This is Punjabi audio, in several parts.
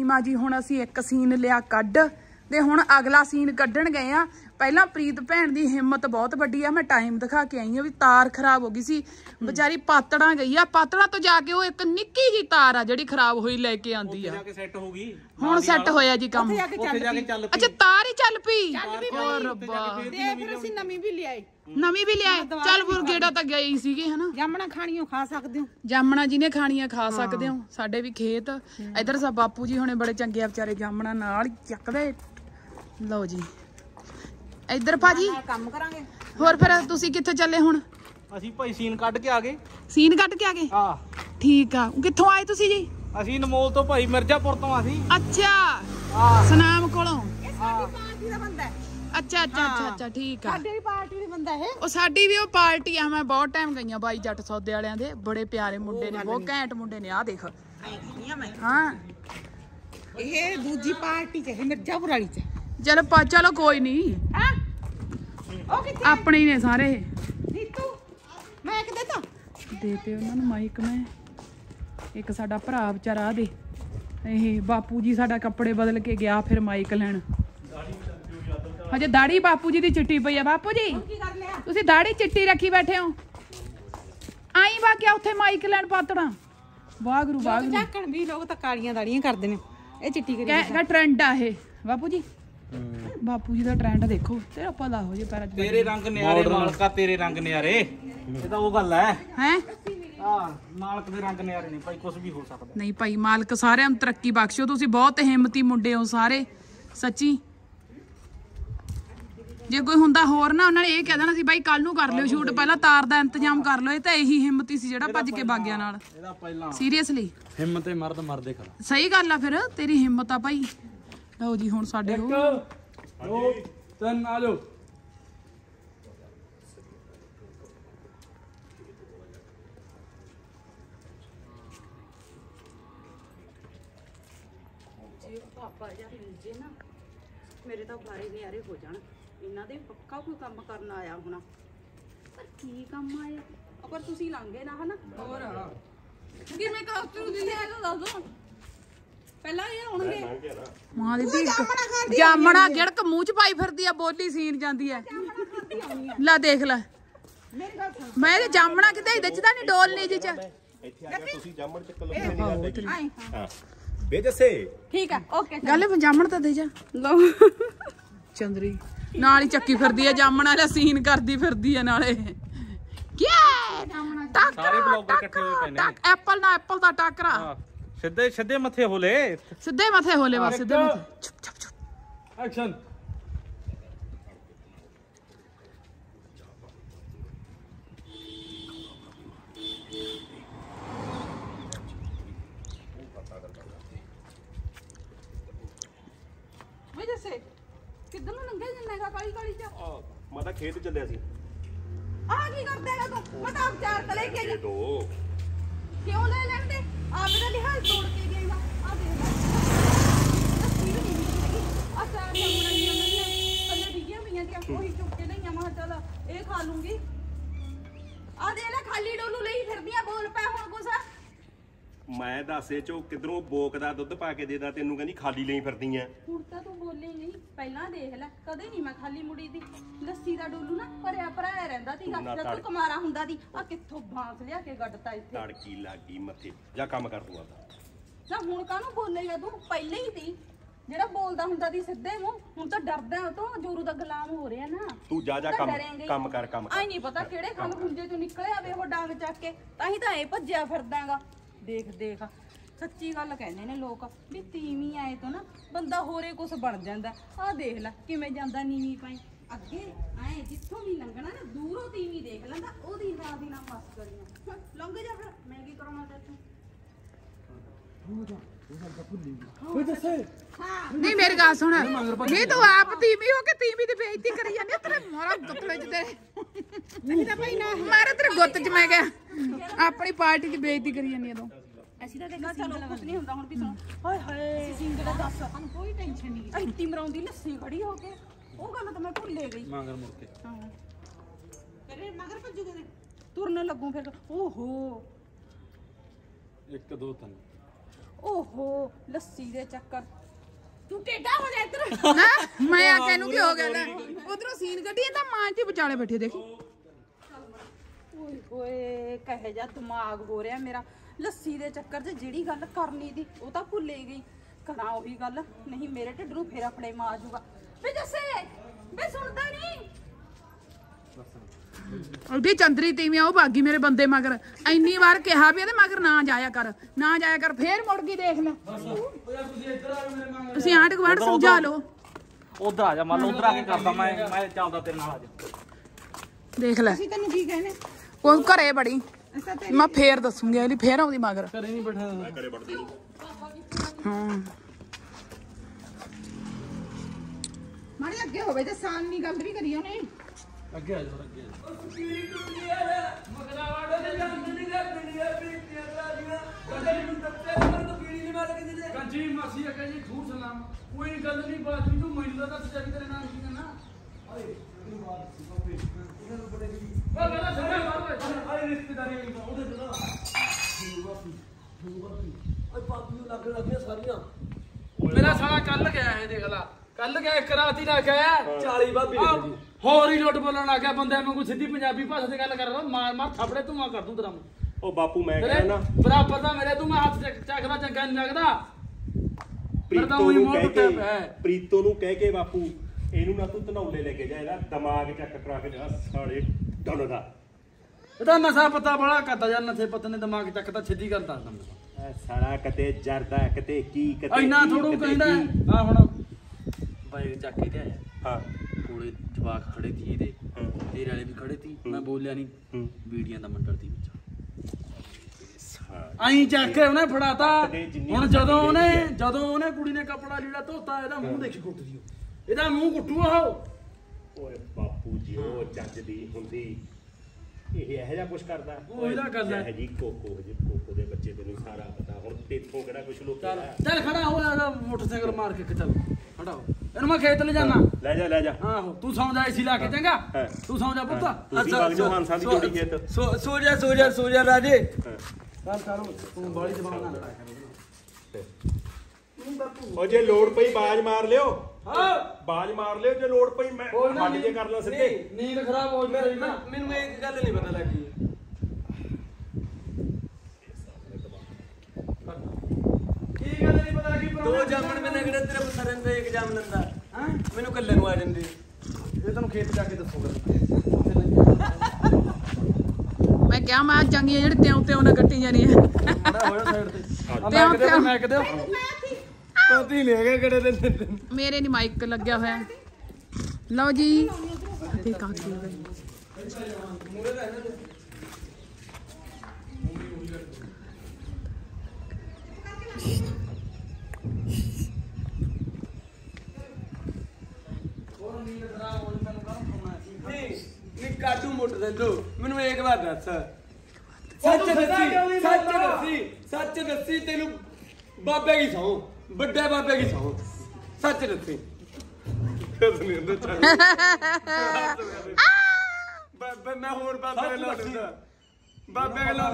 ਨੀਮਾ जी हुण असीं एक सीन लिया कड्ड ते हुण अगला सीन कड्ढण गए आ। पहला प्रीत भैन दी हिम्मत बहुत वड्डी आ। मैं टाइम दिखा के आई आ भी तार खराब हो गई सी बेचारी पातड़ा गई आ। पातड़ा तो जाके वो एक निक्की जी तार आ जिहड़ी खराब होई लेके आंदी आ। हुण सैट होया जी काम। अच्छा तार ही चल पई। ओ रब्बा ते फिर असीं नवीं भी ले आए। नवीं भी ले आए। चल फिर गेड़ा तां गई सीगी है ना। जामणा खाणियों खा सकदे हो। जामणा जी ने खाणियां खा सकदे हो। साडे भी खेत इधर सा बापू जी हुणे बड़े चंगे आ बेचारे जामणा नाल चकदे। लो जी इधर भाजी काम करांगे। होर फिर तुसी कित्थे चले हुण? ਅਸੀਂ ਭਾਈ ਸੀਨ ਕੱਢ ਕੇ ਆ ਗਏ। ਸੀਨ ਕੱਢ ਕੇ ਆ ਗਏ? ਹਾਂ ਠੀਕ ਆ। ਕਿੱਥੋਂ ਆਏ ਤੁਸੀਂ ਜੀ? ਅਸੀਂ ਨਮੋਲ ਤੋਂ ਭਾਈ ਮਿਰਜ਼ਾਪੁਰ ਤੋਂ ਅਸੀਂ। ਅੱਛਾ ਸਨਾਮ ਕੋਲੋਂ। ਇਹ ਸਾਡੀ ਪਾਰਟੀ ਦਾ ਬੰਦਾ ਹੈ। ਅੱਛਾ ਅੱਛਾ ਅੱਛਾ ਅੱਛਾ ਠੀਕ ਆ। ਸਾਡੀ ਪਾਰਟੀ ਦਾ ਬੰਦਾ ਹੈ। ਉਹ ਸਾਡੀ ਵੀ ਉਹ ਪਾਰਟੀ ਆ। ਮੈਂ ਬਹੁਤ ਟਾਈਮ ਗਈਆਂ ਬਾਈ ਜੱਟ ਸੌਦੇ ਵਾਲਿਆਂ ਦੇ। ਬੜੇ ਪਿਆਰੇ ਮੁੰਡੇ ਨੇ ਬਹੁਤ ਘੈਂਟ ਮੁੰਡੇ ਨੇ। ਆ ਦੇਖ ਹਾਂ ਇਹ ਦੂਜੀ ਪਾਰਟੀ ਚ ਹੈ ਮਿਰਜ਼ਾਪੁਰ ਵਾਲੀ ਚ। ਚਲੋ ਚਲੋ ਕੋਈ ਨਹੀਂ ਆਪਣੇ ਹੀ ਨੇ ਸਾਰੇ। ਨੀਤੂ ਮੈਂ ਇੱਕ ਦੇਤਾ ਦੇਤੇ ਉਹਨਾਂ ਨੂੰ ਮਾਈਕ। ਮੈਂ ਇੱਕ ਸਾਡਾ ਭਰਾ ਵਿਚਾਰਾ ਦੇ ਇਹ ਬਾਪੂ ਜੀ ਸਾਡਾ ਕੱਪੜੇ ਬਦਲ ਕੇ ਗਿਆ ਫਿਰ ਮਾਈਕ ਲੈਣ। ਹਜੇ ਦਾੜੀ ਬਾਪੂ ਜੀ ਦੀ ਚਿੱਟੀ ਪਈ ਆ। ਬਾਪੂ ਜੀ ਤੁਸੀਂ ਦਾੜੀ ਚਿੱਟੀ ਰੱਖੀ ਬੈਠੇ ਹੋ। ਆਈ ਵਾ ਕਿਆ ਉੱਥੇ ਮਾਈਕ ਲੈਣ ਪਾਤੜਾ। ਵਾਗਰੂ ਵਾਗਰੂ ਝਾਕਣ ਵੀ ਲੋਕ ਤਾਂ ਕਾਲੀਆਂ ਦਾੜੀਆਂ ਕਰਦੇ ਨੇ। ਇਹ ਚਿੱਟੀ ਕਰੀ ਟ੍ਰੈਂਡ ਆ ਇਹ ਬਾਪੂ ਜੀ। ਬਾਪੂ ਜੀ ਦਾ ਟ੍ਰੈਂਡ ਦੇਖੋ ਤੇਰਾ ਭਲਾ ਹੋ ਜੇ ਪੈਰਾਂ 'ਚ। ਤੇਰੇ ਰੰਗ ਨਿਆਰੇ ਮਾਲਕਾ ਤੇਰੇ ਰੰਗ ਨਿਆਰੇ। ਇਹ ਤਾਂ ਉਹ ਗੱਲ ਹੈ ਮਾਲਕ ਦੇ ਰੰਗ ਨਿਆਰੇ ਨਹੀਂ ਭਾਈ ਕੁਝ ਵੀ ਹੋ ਸਕਦਾ। ਨਹੀਂ ਭਾਈ ਮਾਲਕ ਸਾਰਿਆਂ ਨੂੰ ਤਰੱਕੀ ਬਖਸ਼ੋ। ਤੁਸੀਂ ਬਹੁਤ ਹਿੰਮਤੀ ਮੁੰਡੇ ਹੋ ਸਾਰੇ ਸੱਚੀ। ਜੇ ਕੋਈ ਹੁੰਦਾ ਹੋਰ ਨਾ ਉਹਨਾਂ ਨੇ ਇਹ ਕਹਿ ਦੇਣਾ ਸੀ ਬਾਈ ਕੱਲ ਨੂੰ ਕਰ ਲਿਓ ਸ਼ੂਟ ਪਹਿਲਾਂ ਤਾਰ ਦਾ ਇੰਤਜ਼ਾਮ ਕਰ ਲਓ। ਇਹ ਤਾਂ ਇਹੀ ਹਿੰਮਤੀ ਸੀ ਜਿਹੜਾ ਭੱਜ ਕੇ ਬਾਗਿਆਂ ਨਾਲ। ਸੀਰੀਅਸਲੀ ਹਿੰਮਤ ਤੇ ਮਰਦ ਮਰਦੇ ਖੜਾ। ਸਹੀ ਗੱਲ ਆ ਫਿਰ ਤੇਰੀ ਹਿੰਮਤ ਆ ਭਾਈ। ਲਓ ਜੀ ਹੁਣ ਸਾਡੇ ਤਿੰਨ ਆ ਜਾਓ। ਜੇ ਪਾਪਾ ਜਾਂ ਮਿਲ ਜੇ ਨਾ ਮੇਰੇ ਤਾਂ ਬਾਰੇ ਨਿਆਰੇ ਹੋ ਜਾਣ। ਇਹਨਾਂ ਦੇ ਪੱਕਾ ਕੋਈ ਕੰਮ ਕਰਨ ਆਇਆ ਹੋਣਾ ਪਰ ਕੀ ਕੰਮ ਆਇਆ। ਪਰ ਤੁਸੀਂ ਲੰਘੇ ਨਾ ਹਨਾ। ਹੋਰ ਕਿਵੇਂ ਕਾਸਟੂ ਦੀ ਹੈਗਾ ਦੱਸੋ ਪਹਿਲਾਂ ਇਹ ਆਉਣਗੇ। ਮਾਂ ਦੀ ਧੀ ਜਾਮਣਾ ਗਿੜਕ ਮੂੰਹ ਚ ਪਾਈ ਫਿਰਦੀ ਆ ਬੋਲੀ ਸੀਨ ਜਾਂਦੀ ਐ। ਲੈ ਦੇਖ ਲੈ ਮੈਂ ਇਹ ਜਾਮਣਾ ਕਿਤੇ ਇਹਦੇ ਚ ਤਾਂ ਨਹੀਂ ਡੋਲ ਨਹੀਂ ਜੀ ਚ। ਇੱਥੇ ਆ ਗਿਆ ਤੁਸੀਂ ਜਾਮਣ ਚੱਕ ਲਓ। ਹਾਂ ਬੇਜਸੇ ਠੀਕ ਆ ਓਕੇ ਗੱਲ ਜਾਮਣ ਤਾਂ ਦੇ ਜਾ। ਲਓ ਚੰਦਰੀ ਨਾਲ ਹੀ ਚੱਕੀ ਫਿਰਦੀ ਆ ਜਾਮਣ ਵਾਲਾ ਸੀਨ ਕਰਦੀ ਫਿਰਦੀ ਆ ਨਾਲੇ। ਕੀ ਸਾਰੇ ਬਲੌਗਰ ਇਕੱਠੇ ਹੋਏ ਪਏ ਨੇ। ਐਪਲ ਨਾ ਐਪਲ ਦਾ ਟਾਕਰਾ ਸਿੱਧੇ ਸਿੱਧੇ ਮੱਥੇ ਹੋਲੇ। ਸਿੱਧੇ ਮੱਥੇ ਹੋਲੇ ਬਸ ਸਿੱਧੇ ਮੱਥੇ। ਚੁੱਪ ਚੁੱਪ ਚੁੱਪ ਐਕਸ਼ਨ। ਵੇ ਜੱਸੇ ਕਿੱਧਰ ਨੂੰ ਲੰਘੇ ਜੰਨੇਗਾ ਕਾਲੀ ਕਾਲੀ ਚ। ਮੈਂ ਤਾਂ ਖੇਤ ਚੱਲਿਆ ਸੀ। ਆ ਕੀ ਕਰਦਾ ਹੈਗਾ ਤੂੰ? ਮੈਂ ਤਾਂ ਆਪ ਚਾਰ ਤਲੇ ਕੇ ਗਿਆ। ਕਿਉਂ ਲੈ ਲੈਂਦੇ ਆਪ ਦਾ ਲਿਹਾਜ਼ ਤੋੜ ਕੇ ਗਏਗਾ। ਆ ਦੇਖ ਲੱਸੀ ਵੀ ਨਹੀਂ ਮਿਲਦੀ। ਆ ਚਾਰ ਬਣਾਈਆਂ ਨੇ ਥੱਲੇ ਡਿੱਗੀਆਂ ਪਈਆਂ ਦੀਆਂ ਉਹੀ ਚੁੱਕ ਕੇ ਲਈਆਂ। ਮੈਂ ਚੱਲ ਇਹ ਖਾ ਲੂੰਗੀ। ਆ ਦੇ ਲੈ ਖਾਲੀ ਡੋਲੂ ਲਈ ਫਿਰਦੀਆਂ। ਬੋਲ ਪੈ ਹੁਣ ਕੁਛ। ਮੈਂ ਦੱਸੇ ਚੋ ਕਿਧਰੋਂ ਬੋਕ ਦਾ ਦੁੱਧ ਪਾ ਕੇ ਦੇਦਾ ਤੈਨੂੰ ਕਹਿੰਦੀ ਖਾਲੀ ਲਈ ਫਿਰਦੀ ਐ। ਹੁਣ ਤਾਂ ਤੂੰ ਬੋਲੇ ਨਹੀਂ ਪਹਿਲਾਂ ਦੇਖ ਲੈ ਕਦੇ ਨਹੀਂ ਮੈਂ ਖਾਲੀ ਮੁੜੀ ਦੀ। ਲੱਸੀ ਦਾ ਡੋਲੂ ਨਾ ਭਰਿਆ ਭਰਾਇਆ ਰਹਿੰਦਾ ਸੀਗਾ ਜਦ ਤੂੰ ਕੁਮਾਰਾ ਹੁੰਦਾ ਦੀ। ਆ ਕਿੱਥੋਂ ਬਾਂਸ ਲਿਆ ਕੇ ਗੱਡਤਾ ਇੱਥੇ। ਤੜਕੀ ਲੱਗੀ ਮੱਥੇ ਜਾ ਕੰਮ ਕਰ ਤੂੰ ਆਪਦਾ। ਨਾ ਹੁਣ ਕਾਹਨੂੰ ਬੋਲੇਗਾ ਤੂੰ? ਪਹਿਲਾਂ ਹੀ ਸੀ ਜਿਹੜਾ ਬੋਲਦਾ ਹੁੰਦਾ ਦੀ ਸਿੱਧੇ ਮੂੰਹ। ਹੁਣ ਤਾਂ ਡਰਦਾ ਉਹ ਤੋਂ ਜੋਰੂ ਦਾ ਗੁਲਾਮ ਹੋ ਰਿਹਾ ਨਾ। ਤੂੰ ਜਾ ਕੰਮ ਕਰ ਕੰਮ। ਆਈ ਨਹੀਂ ਪਤਾ ਕਿਹੜੇ ਖਲ ਖੁੰਝੇ ਚੋਂ ਨਿਕਲਿਆ ਵੇ ਉਹ ਡਾਂਗ ਚੱਕ ਕੇ। ਤਾਂ ਹੀ ਤਾਂ ਇਹ ਭੱਜਿਆ ਫਿਰਦਾਗਾ। ਦੇਖ ਦੇਖ ਸੱਚੀ ਗੱਲ ਕਹਿੰਦੇ ਨੇ ਲੋਕ ਵੀ ਤੀਵੀਂ ਆਏ ਤੋਂ ਨਾ ਬੰਦਾ ਹੋਰੇ ਕੁਛ ਬਣ ਜਾਂਦਾ। ਆਹ ਦੇਖ ਲੈ ਕਿਵੇਂ ਜਾਂਦਾ ਨੀਵੀਂ ਪਾਈ ਅੱਗੇ ਆਏ ਜਿੱਥੋਂ ਵੀ ਲੰਘਣਾ ਨਾ ਦੂਰੋਂ ਤੀਵੀਂ ਦੇਖ ਲੈਂਦਾ ਉਹਦੀ ਰਾਹ ਦੀ ਨਾ ਮਸ ਕਰੀਆਂ। ਲੰਘ ਜਾ ਫਿਰ ਮੈਂ ਕੀ ਕਰਾਉਣਾ ਤੈਨੂੰ। ਨਹੀਂ ਮੇਰੀ ਗੱਲ ਸੁਣ ਨਹੀਂ ਤੂੰ ਆਪ ਤੀਵੀਂ ਹੋ ਕੇ ਤੀਵੀਂ ਦੀ ਬੇਇੱਜ਼ਤੀ ਕਰੀ ਜਾਂਦੀ। ਤੇਰੇ ਮਾਰਾ ਗੁੱਤਲੇ ਚ ਤੇਰੇ ਮਾਰੇ ਤੇਰੇ ਗੁੱਤ ਚ ਮੈਂ ਕਿਹਾ ਆਪਣੀ ਪਾਰਟੀ ਦੀ ਬੇਇੱਜ਼ਤੀ ਕਰੀ ਜਾਂਦੀ ਆ ਤੂੰ। ਅਸੀਂ ਤਾਂ ਦੇਖਾ ਚਲੋ ਕੁਝ ਨਹੀਂ ਹੁੰਦਾ। ਹੁਣ ਵੀ ਸੁਣ ਹਾਏ ਹਾਏ ਅਸੀਂ ਸਿੰਗ ਦਾ ਦੱਸ ਸਾਨੂੰ ਕੋਈ ਟੈਨਸ਼ਨ ਨਹੀਂ। ਐਤੀ ਮਰਾਉਂਦੀ ਲੱਸੀ ਖੜੀ ਹੋ ਕੇ ਉਹ ਗੱਲ ਤਾਂ ਮੈਂ ਭੁੱਲੇ ਗਈ। ਮਗਰ ਮੁੜ ਕੇ ਹਾਂ ਤੇਰੇ ਮਗਰ ਭੱਜੂਗੇ ਤੇ ਤੁਰਨ ਲੱਗੂ ਫਿਰ। ਓਹੋ 1 2 3 ਓਹੋ ਲੱਸੀ ਦੇ ਚੱਕਰ ਤੂੰ ਟੇਡਾ ਹੋ ਜਾ ਇੱਧਰ ਨਾ ਮੈਂ ਆ ਕੇ ਨੂੰ ਕੀ ਹੋ ਗਿਆ ਲੈ ਉਧਰੋਂ ਸੀਨ ਕੱਢੀ ਤਾਂ ਮਾਂ ਤੇ ਵਿਚਾਲੇ ਬੈਠੇ ਦੇਖੀ ਓਏ ਹੋਏ ਕਹੇ ਜਾ ਦਿਮਾਗ ਹੋ ਰਿਹਾ ਮੇਰਾ ਲੱਸੀ ਦੇ ਚੱਕਰ 'ਚ ਜਿਹੜੀ ਗੱਲ ਕਰਨੀ ਦੀ ਉਹ ਤਾਂ ਭੁੱਲ ਹੀ ਗਈ ਕਰਾਂ ਉਹੀ ਗੱਲ ਨਹੀਂ ਮੇਰੇ ਢਿੱਡ ਨੂੰ ਫੇਰਾ ਫੜੇ ਮਾਰ ਜੂਗਾ ਵੇ ਜੱਸੇ ਵੇ ਸੁਣਦਾ ਨਹੀਂ ਉਹਦੀ ਚੰਦਰੀ ਤੀਵੀਂ ਉਹ ਭਾਗੀ ਮੇਰੇ ਬੰਦੇ ਮਗਰ ਇੰਨੀ ਵਾਰ ਕਿਹਾ ਵੀ ਇਹਦੇ ਮਗਰ ਨਾ ਜਾਇਆ ਕਰ ਫੇਰ ਮੁੜ ਗਈ ਦੇਖ ਲੈ ਤੁਸੀਂ ਆਂਢ ਗੁਆਂਢ ਸਮਝਾ ਲਓ ਉਧਰ ਆ ਜਾ ਮੰਨ ਲਓ ਉਧਰ ਆ ਕੇ ਕਰਦਾ ਮੈਂ ਚੱਲਦਾ ਤੇਰੇ ਨਾਲ ਅੱਜ ਦੇਖ ਲੈ ਅਸੀਂ ਤੈਨੂੰ ਕੀ ਕਹਿੰਦੇ ਉਹ ਘਰੇ ਬੜੀ ਮੈਂ ਫੇਰ ਦੱਸੂਗੀ ਇਹਦੀ ਫੇਰ ਆਉਂਦੀ ਮਗਰ ਘਰੇ ਨਹੀਂ ਬੈਠਾ ਮੈਂ ਘਰੇ ਵੜਦੀ ਨਹੀਂ ਹਾਂ ਮਾੜੀ ਅੱਗੇ ਹੋਵੇ ਤੇ ਸਾਨ ਨਹੀਂ ਗੱਲ ਵੀ ਕਰੀ ਉਹਨੇ ਅੱਗੇ ਆ ਜਾ ਅੱਗੇ ਕੰਜੀ ਮਾਸੀ ਅਕੇ ਜੀ ਝੂਠ ਸਲਾਮ ਕੋਈ ਗੱਲ ਨਹੀਂ ਬਾਤ ਵੀ ਤੂੰ ਮੈਨੂੰ ਤਾਂ ਸੱਚੀ ਤੇਰੇ ਨਾਲ ਕੀ ਕਰਨਾ ਅਰੇ ਤੂੰ ਬਾਤ ਸੀ ਬਾਪੇ ਇਹਨਾਂ ਨੂੰ ਪੜੇਗੀ ਉਹ ਮੇਰਾ ਸਭੇ ਮਾਰ ਅਰੇ ਰਿਸ਼ਤੇਦਾਰੀ ਉਹਦੇ ਤੇ ਨਾ ਓਏ ਬਾਪੂ ਨੂੰ ਲੱਗ ਲੱਗੀਆਂ ਸਾਰੀਆਂ ਮੇਰਾ ਸਾਲਾ ਕੱਲ ਗਿਆ ਹੈ ਦੇਖ ਲਾ ਕੱਲ ਗਿਆ ਇੱਕ ਰਾਤੀ ਲਾ ਕੇ ਆਇਆ 40 ਬਾਬੀ ਨੇ ਹੋਰ ਹੀ ਲੁੱਟ ਬੋਲਣ ਲੱਗ ਗਿਆ ਬੰਦਿਆਂ ਨੂੰ ਕੋਈ ਸਿੱਧੀ ਪੰਜਾਬੀ ਭਾਸ਼ਾ ਤੇ ਗੱਲ ਕਰ ਰਿਹਾ ਮਾਰ ਥਾਪੜੇ ਧੂਆਂ ਕਰ ਦੂੰ ਤੇਰਾ ਉਹ ਬਾਪੂ ਮੈਂ ਕਹਿੰਦਾ ਨਾ ਬਰਾਬਰ ਦਾ ਮੇਰੇ ਤੂੰ ਮੈਂ ਹੱਥ ਚੱਕਦਾ ਚੰਗਾ ਨਹੀਂ ਲੱਗਦਾ ਪ੍ਰੀਤੋ ਨੂੰ ਕਹਿ ਕੇ ਬਾਪੂ ਇਹਨੂੰ ਨਾ ਤੂੰ ਧਨੌਲੇ ਲੈ ਕੇ ਜਾ ਇਹਦਾ ਦਿਮਾਗ ਚੱਕ ਕਰਾ ਕੇ ਜਾ ਸਾਲੇ ਡਨ ਦਾ ਇਹਦਾ ਨਸ਼ਾ ਪਤਾ ਬੜਾ ਕਰਦਾ ਜਾਂ ਨਸ਼ੇ ਪੱਤੇ ਨੇ ਦਿਮਾਗ ਚੱਕਦਾ ਛਿੱਦੀ ਕਰ ਦੱਸਦਾ ਮੈਂ ਸਾਲਾ ਕਿਤੇ ਜਰਦਾ ਕਿਤੇ ਕੀ ਕਿਤੇ ਇੰਨਾ ਥੋੜੂ ਕਹਿੰਦਾ ਆ ਹੁਣ ਬਾਈਕ ਚੱਕ ਕੇ ਲਿਆਇਆ ਹਾਂ ਕੋਲੇ ਜਵਾਕ ਖੜੇ ਸੀ ਇਹਦੇ ਤੇਰੇ ਵਾਲੇ ਵੀ ਖੜੇ ਸੀ ਮੈਂ ਬੋਲਿਆ ਨਹੀਂ ਵੀਡੀਆਂ ਦਾ ਮੰਡਲ ਦੀ ਵਿੱਚ ਆਈ ਚੱਕ ਕੇ ਉਹਨੇ ਫੜਾਤਾ ਹੁਣ ਜਦੋਂ ਉਹਨੇ ਕੁੜੀ ਨੇ ਕੱਪੜਾ ਲੀੜਾ ਧੋਤਾ ਇਹਦਾ ਮੂੰਹ ਦੇਖੀ ਕੁੱਟਦੀ ਇਹਦਾ ਮੂੰਹ ਕੁੱਟੂ ਉਹ ਓਏ ਬਾਪੂ ਜੀ ਉਹ ਚੱਜ ਦੀ ਹੁੰਦੀ ਇਹ ਇਹੋ ਜਿਹਾ ਕੁਛ ਕਰਦਾ ਉਹੀ ਤਾਂ ਗੱਲ ਹੈ ਇਹ ਜੀ ਕੋਕੋ ਦੇ ਬੱਚੇ ਤੈਨੂੰ ਸਾਰਾ ਪਤਾ ਹੁਣ ਤੇਥੋਂ ਕਿਹੜਾ ਕੁਛ ਲੁਕਿਆ ਚੱਲ ਖੜਾ ਹੋ ਇਹਦਾ ਮੋਟਰਸਾਈਕਲ ਮਾਰ ਕੇ ਚੱਲ ਖੜਾ ਹੋ ਇਹਨੂੰ ਮੈਂ ਖੇਤ ਲੈ ਜਾਣਾ ਲੈ ਜਾ ਆਹੋ ਤੂੰ ਸੌਂ ਜਾ ਏਸੀ ਲਾ ਕੇ ਚੰਗਾ ਤੂੰ ਸੌਂ ਜਾ ਪੁੱਤ ਤੁਸੀਂ ਵਗ ਜਾਓ ਹਾਂਸਾਂ ਦੀ ਜੋੜੀ ਖੇਤ ਸੋ ਜਾ ਰਾਜੇ ਚੱਲ ਤੂੰ ਬਾਲੀ ਜ਼ਬਾਨ ਨਾ ਲੜਾ ਉਹ ਜੇ ਲੋੜ ਪਈ ਬਾਜ ਮਾਰ ਲਿਓ ਹਾਂ ਬਾਜ ਮਾਰ ਲਿਓ ਜੇ ਲੋੜ ਪਈ ਮੈਂ ਹੱਡ ਜੇ ਕਰ ਲਾਂ ਸਿੱਧੇ ਨੀਂਦ ਖਰਾਬ ਹੋ ਜਾਵੇ ਨਾ ਮੈਨੂੰ ਇੱਕ ਗੱਲ ਨਹੀਂ ਪਤਾ ਲੱਗੀ ਕੀ ਗੱਲ ਨਹੀਂ ਪਤਾ ਲੱਗੀ ਦੋ ਜਾਮਣ ਮੈਨੇ ਕਿਹੜਾ ਤੇਰੇ ਪਸਰਨ ਦਾ ਐਗਜ਼ਾਮ ਲੰਦਾ ਹਾਂ ਮੈਨੂੰ ਕੱਲੇ ਨੂੰ ਆ ਜਾਂਦੇ ਇਹ ਤੁਹਾਨੂੰ ਖੇਤ ਜਾ ਕੇ ਦੱਸੂਗਾ ਮੈਂ ਕਿਹਾ ਮੈਂ ਚੰਗੀਆਂ ਜਿਹੜੇ ਤਿਉਂ ਨਾ ਕੱਟੀ ਜਾਣੀ ਹੈ ਬੜਾ ਹੋਇਆ ਸਾਈਡ ਤੇ ਮੈਂ ਕਿਤੇ ਤੋਤੀ ਲੈ ਗਿਆ ਕਿਹੜੇ ਦਿਨ ਮੇਰੇ ਨੀ ਮਾਈਕ ਲੱਗਿਆ ਹੋਇਆ ਲਓ ਜੀ ਤੇ ਕਾਕੀ ਹੋ ਗਈ ਨਹੀਂ ਕਾਟੂ ਮੋਟਰ ਦੇ ਦੋ ਮੈਨੂੰ ਇੱਕ ਵਾਰ ਦੱਸ ਸੱਚ ਦੱਸੀ ਤੈਨੂੰ ਬਾਬੇ ਕੀ ਸੌ ਵੱਡੇ ਬਾਬੇ ਕੀ ਸੌ ਸੱਚ ਦੱਸੀ ਬਾਬੇ ਮੈਂ ਹੋਰ ਬਾਬੇ ਲਾਉਂਦਾ ਬਾਬੇ ਕੋਲ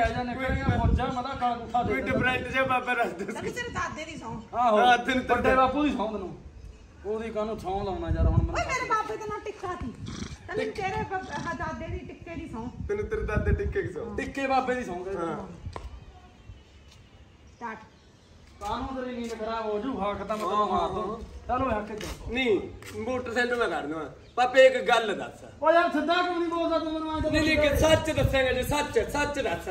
ਲਾਉਂਦਾ ਕੋਈ ਡਿਫਰੈਂਟ ਜਿਹਾ ਬਾਬਾ ਰੱਖ ਦੇ ਤੇਰੇ ਦਾਦੇ ਦੀ ਸੌਂ ਆਹੋ ਵੱਡੇ ਬਾਪੂ ਦੀ ਸੌਂ ਤੈਨੂੰ ਉਹਦੀ ਕਾਹਨੂੰ ਸੌਂ ਲਾਉਣਾ ਯਾਰ ਹੁਣ ਓਏ ਮੇਰੇ ਬਾਬੇ ਦਾ ਨਾਂ ਟਿੱਕਾ ਸੀ ਤੈਨੂੰ ਤੇਰੇ ਦਾਦੇ ਦੀ ਟਿੱਕੇ ਦੀ ਸੌਂ ਤੈਨੂੰ ਤੇਰੇ ਦਾਦੇ ਟਿੱਕੇ ਕੀ ਸੌ ਟਿੱਕੇ ਬਾਬੇ ਦੀ ਸੌਂ ਹਾਂ ਸਟਾਰਟ ਕਾਹਨੂੰ ਤੇਰੀ ਨੀਂਦ ਖਰਾਬ ਹੋ ਜੂ ਹਾਂ ਖਤਮ ਮਾਰ ਦੋ ਚਲੋ ਹੱਕ ਜਾ ਨਹੀਂ ਮੋਟਰਸਾਈਕਲ ਮੈਂ ਕਰ ਦਵਾਂ ਪਾਪੇ ਇੱਕ ਗੱਲ ਦੱਸ ਓ ਯਾਰ ਸਿੱਧਾ ਕਿਉਂ ਨਹੀਂ ਬੋਲਦਾ ਤੂੰ ਮੈਨੂੰ ਆਂਦਾ ਨਹੀਂ ਕਿ ਸੱਚ ਦੱਸੇਗਾ ਜੀ ਸੱਚ ਦੱਸ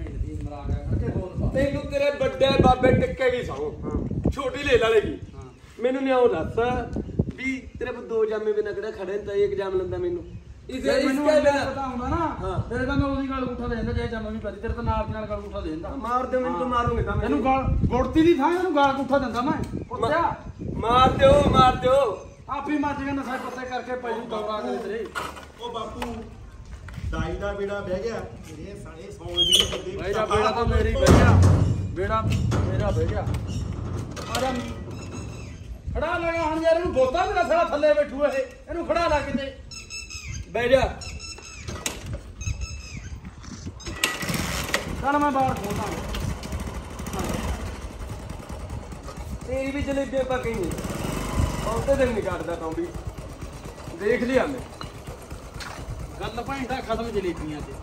ਤੈਨੂੰ ਤੇਰੇ ਵੱਡੇ ਬਾਬੇ ਟਿੱਕੇ ਕੀ ਸੌ ਛੋਟੀ ਲੈ ਲਾਲੇਗੀ ਮੈਨੂੰ ਨਹੀਂ ਆਉ ਦੱਸ ਵੀ ਤੇਰੇ ਕੋਲ ਦੋ ਜਾਮੇ ਬਿਨਾਂ ਕਿਹੜਾ ਖੜੇ ਨੇ ਤਾਂ ਐਗਜ਼ਾਮ ਲੰਦਾ ਮੈਨੂੰ ਮੈਨੂੰ ਪਤਾ ਹੁੰਦਾ ਨਾ ਤੇਰੇ ਤਾਂ ਮੈਂ ਉਹਦੀ ਗੱਲ ਉਠਾ ਦੇ ਜਾਂਦਾ ਜੇ ਜੰਮ ਵੀ ਪੈਦੀ ਤੇਰੇ ਤਾਂ ਨਾਲ ਦੀ ਨਾਲ ਗੱਲ ਉਠਾ ਦੇ ਦਿੰਦਾ ਮਾਰ ਦੇ ਮੈਨੂੰ ਤੂੰ ਮਾਰੂੰਗੇ ਤਾਂ ਇਹਨੂੰ ਗਾਲ ਗੁੜਤੀ ਦੀ ਥਾਂ ਇਹਨੂੰ ਗਾਲ ਉਠਾ ਦਿੰਦਾ ਮੈਂ ਉੱਤਿਆ ਮਾਰ ਦਿਓ ਆਪੀ ਮੱਚ ਗਿਆ ਨਸ਼ਾ ਪੱਤੇ ਕਰਕੇ ਪੈ ਜੂ ਦੌੜਾ ਕੇ ਤੇਰੇ ਉਹ ਬਾਪੂ ਦਾਈ ਦਾ ਬੇੜਾ ਬਹਿ ਗਿਆ ਮੇਰੇ ਸਾਲੇ ਸੌਣ ਵੀ ਨਹੀਂ ਬਹਿ ਜਾ ਬੇੜਾ ਤਾਂ ਮੇਰੀ ਬਹਿ ਗਿਆ ਬੇੜਾ ਮੇਰਾ ਬਹਿ ਗਿਆ ਆ ਜਾ ਖੜਾ ਲਗਾ ਹੁਣ ਯਾਰ ਇਹਨੂੰ ਬੋਤਾ ਮੇਰਾ ਸਾਲਾ ਥੱਲੇ ਬੈਠੂ ਇਹ ਇਹਨੂੰ ਖੜਾ ਲਾ ਕਿਤੇ ਬਹਿ ਜਾ ਚੱਲ ਮੈਂ ਬਾਹਰ ਖੋਲਦਾ ਤੇਰੀ ਵੀ ਜਲੇਬੀਆਂ ਪੱਕੀ ਨਹੀਂ ਉਹਦੇ ਦਿਨ ਨਹੀਂ ਕੱਟਦਾ ਤੂੰ ਵੀ ਦੇਖ ਲਿਆ ਮੈਂ ਗੱਲ ਭਾਂਡਾ ਖਤਮ ਜਲੇਬੀਆਂ ਤੇ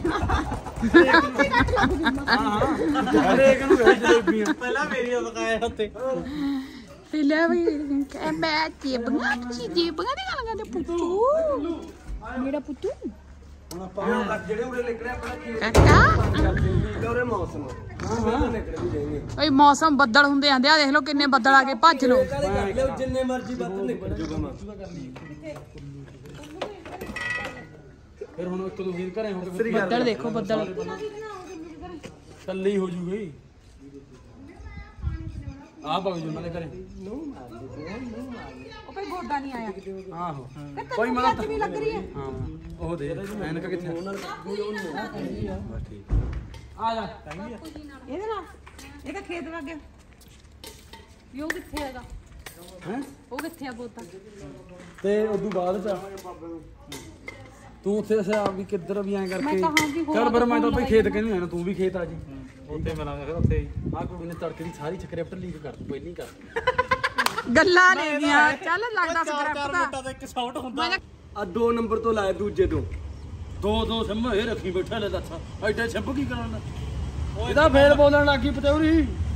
ਹਰੇਕ ਨੂੰ ਇਹ ਜਲੇਬੀਆਂ ਪਹਿਲਾਂ ਮੇਰੀ ਬਕਾਇਆ ਉੱਤੇ ਲੈ ਵੀ ਮੈਂ ਜੇਬਾਂ ਦੀ ਗੱਲ ਕਰਦੇ ਪੁੱਤੂ ਮੇਰਾ ਪੁੱਤੂ ਹੁਣ ਆਪਾਂ ਜਿਹੜੇ ਉਰੇ ਨਿਕਲੇ ਆਪਣਾ ਕੀ ਕਾਕਾ ਉਹਰੇ ਮੌਸਮ ਹਾਂ ਨਿਕਲ ਵੀ ਜਾਏਗੇ ਓਏ ਮੌਸਮ ਬੱਦਲ ਹੁੰਦੇ ਆਂਦੇ ਆ ਦੇਖ ਲਓ ਕਿੰਨੇ ਬੱਦਲ ਆ ਕੇ ਭੱਜ ਲੋ ਜਿੰਨੇ ਮਰਜ਼ੀ ਬੱਤ ਨਿਕਲ ਜੂਗਾ ਮੈਂ ਫਿਰ ਹੁਣ ਇੱਕ ਦੋ ਦਿਨ ਘਰੇ ਹੁਣ ਬੱਦਲ ਦੇਖੋ ਬੱਦਲ ਕੱਲੀ ਹੋ ਜੂਗੀ ਆ ਭਗ ਜੂ ਨਾਲੇ ਘਰੇ ਉਹ ਕੋਈ ਗੋਡਾ ਨਹੀਂ ਆਇਆ ਆਹੋ ਕੋਈ ਮਦਦ ਵੀ ਲੱਗ ਰਹੀ ਹੈ ਹਾਂ ਉਹ ਦੇ ਐਨਕ ਕਿੱਥੇ ਠੀਕ ਆ ਜਾ ਇਹਦੇ ਨਾਲ ਇਹ ਤਾਂ ਖੇਤ ਵਗ ਗਿਆ ਵੀ ਉਹ ਕਿੱਥੇ ਹੈਗਾ ਹੈ ਉਹ ਕਿੱਥੇ ਆ ਬੋਤਾ ਤੇ ਉਦੋਂ ਬਾਅਦ ਚ ਤੂੰ ਉੱਥੇ ਦੱਸਿਆ ਵੀ ਕਿੱਧਰ ਵੀ ਐਂ ਕਰਕੇ ਮੈਂ ਤਾਂ ਹਾਂ ਵੀ ਹੋਰ ਚੱਲ ਫਿਰ ਮੈਂ ਤਾਂ ਉੱਥੇ ਖੇਤ ਕਹਿੰਦੀ ਹਾਂ ਤੂੰ ਵੀ ਖੇਤ ਆ ਜੀ ਉੱਥੇ ਮਿਲਾਂਗੇ ਫਿਰ ਉੱਥੇ ਆਹ ਕੁੜੀ ਨੇ ਤੜਕੇ ਦੀ ਸਾਰੀ ਸਕ੍ਰਿਪਟ ਲੀਕ ਕਰ ਦੂ ਪਹਿਲੀ ਕਰ ਗੱਲਾਂ ਨੇ ਗਿਆ ਚੱਲ ਲੱਗਦਾ ਸਕ੍ਰਿਪਟ ਦਾ ਤਾਂ ਇੱਕ ਸ਼ਾਟ ਹੁੰਦਾ ਆ 2 ਨੰਬਰ ਤੋਂ ਲਾਇਆ ਦੂਜੇ ਤੋਂ ਦੋ ਸਿੰਭ ਇਹ ਰੱਖੀ ਬੈਠਾ ਲੈ ਦੱਸ ਐਡੇ ਸਿੰਭ ਕੀ ਕਰਾਉਣਾ ਇਹਦਾ ਫੇਰ ਬੋਲਣ ਲੱਗੀ ਪਤੌਰੀ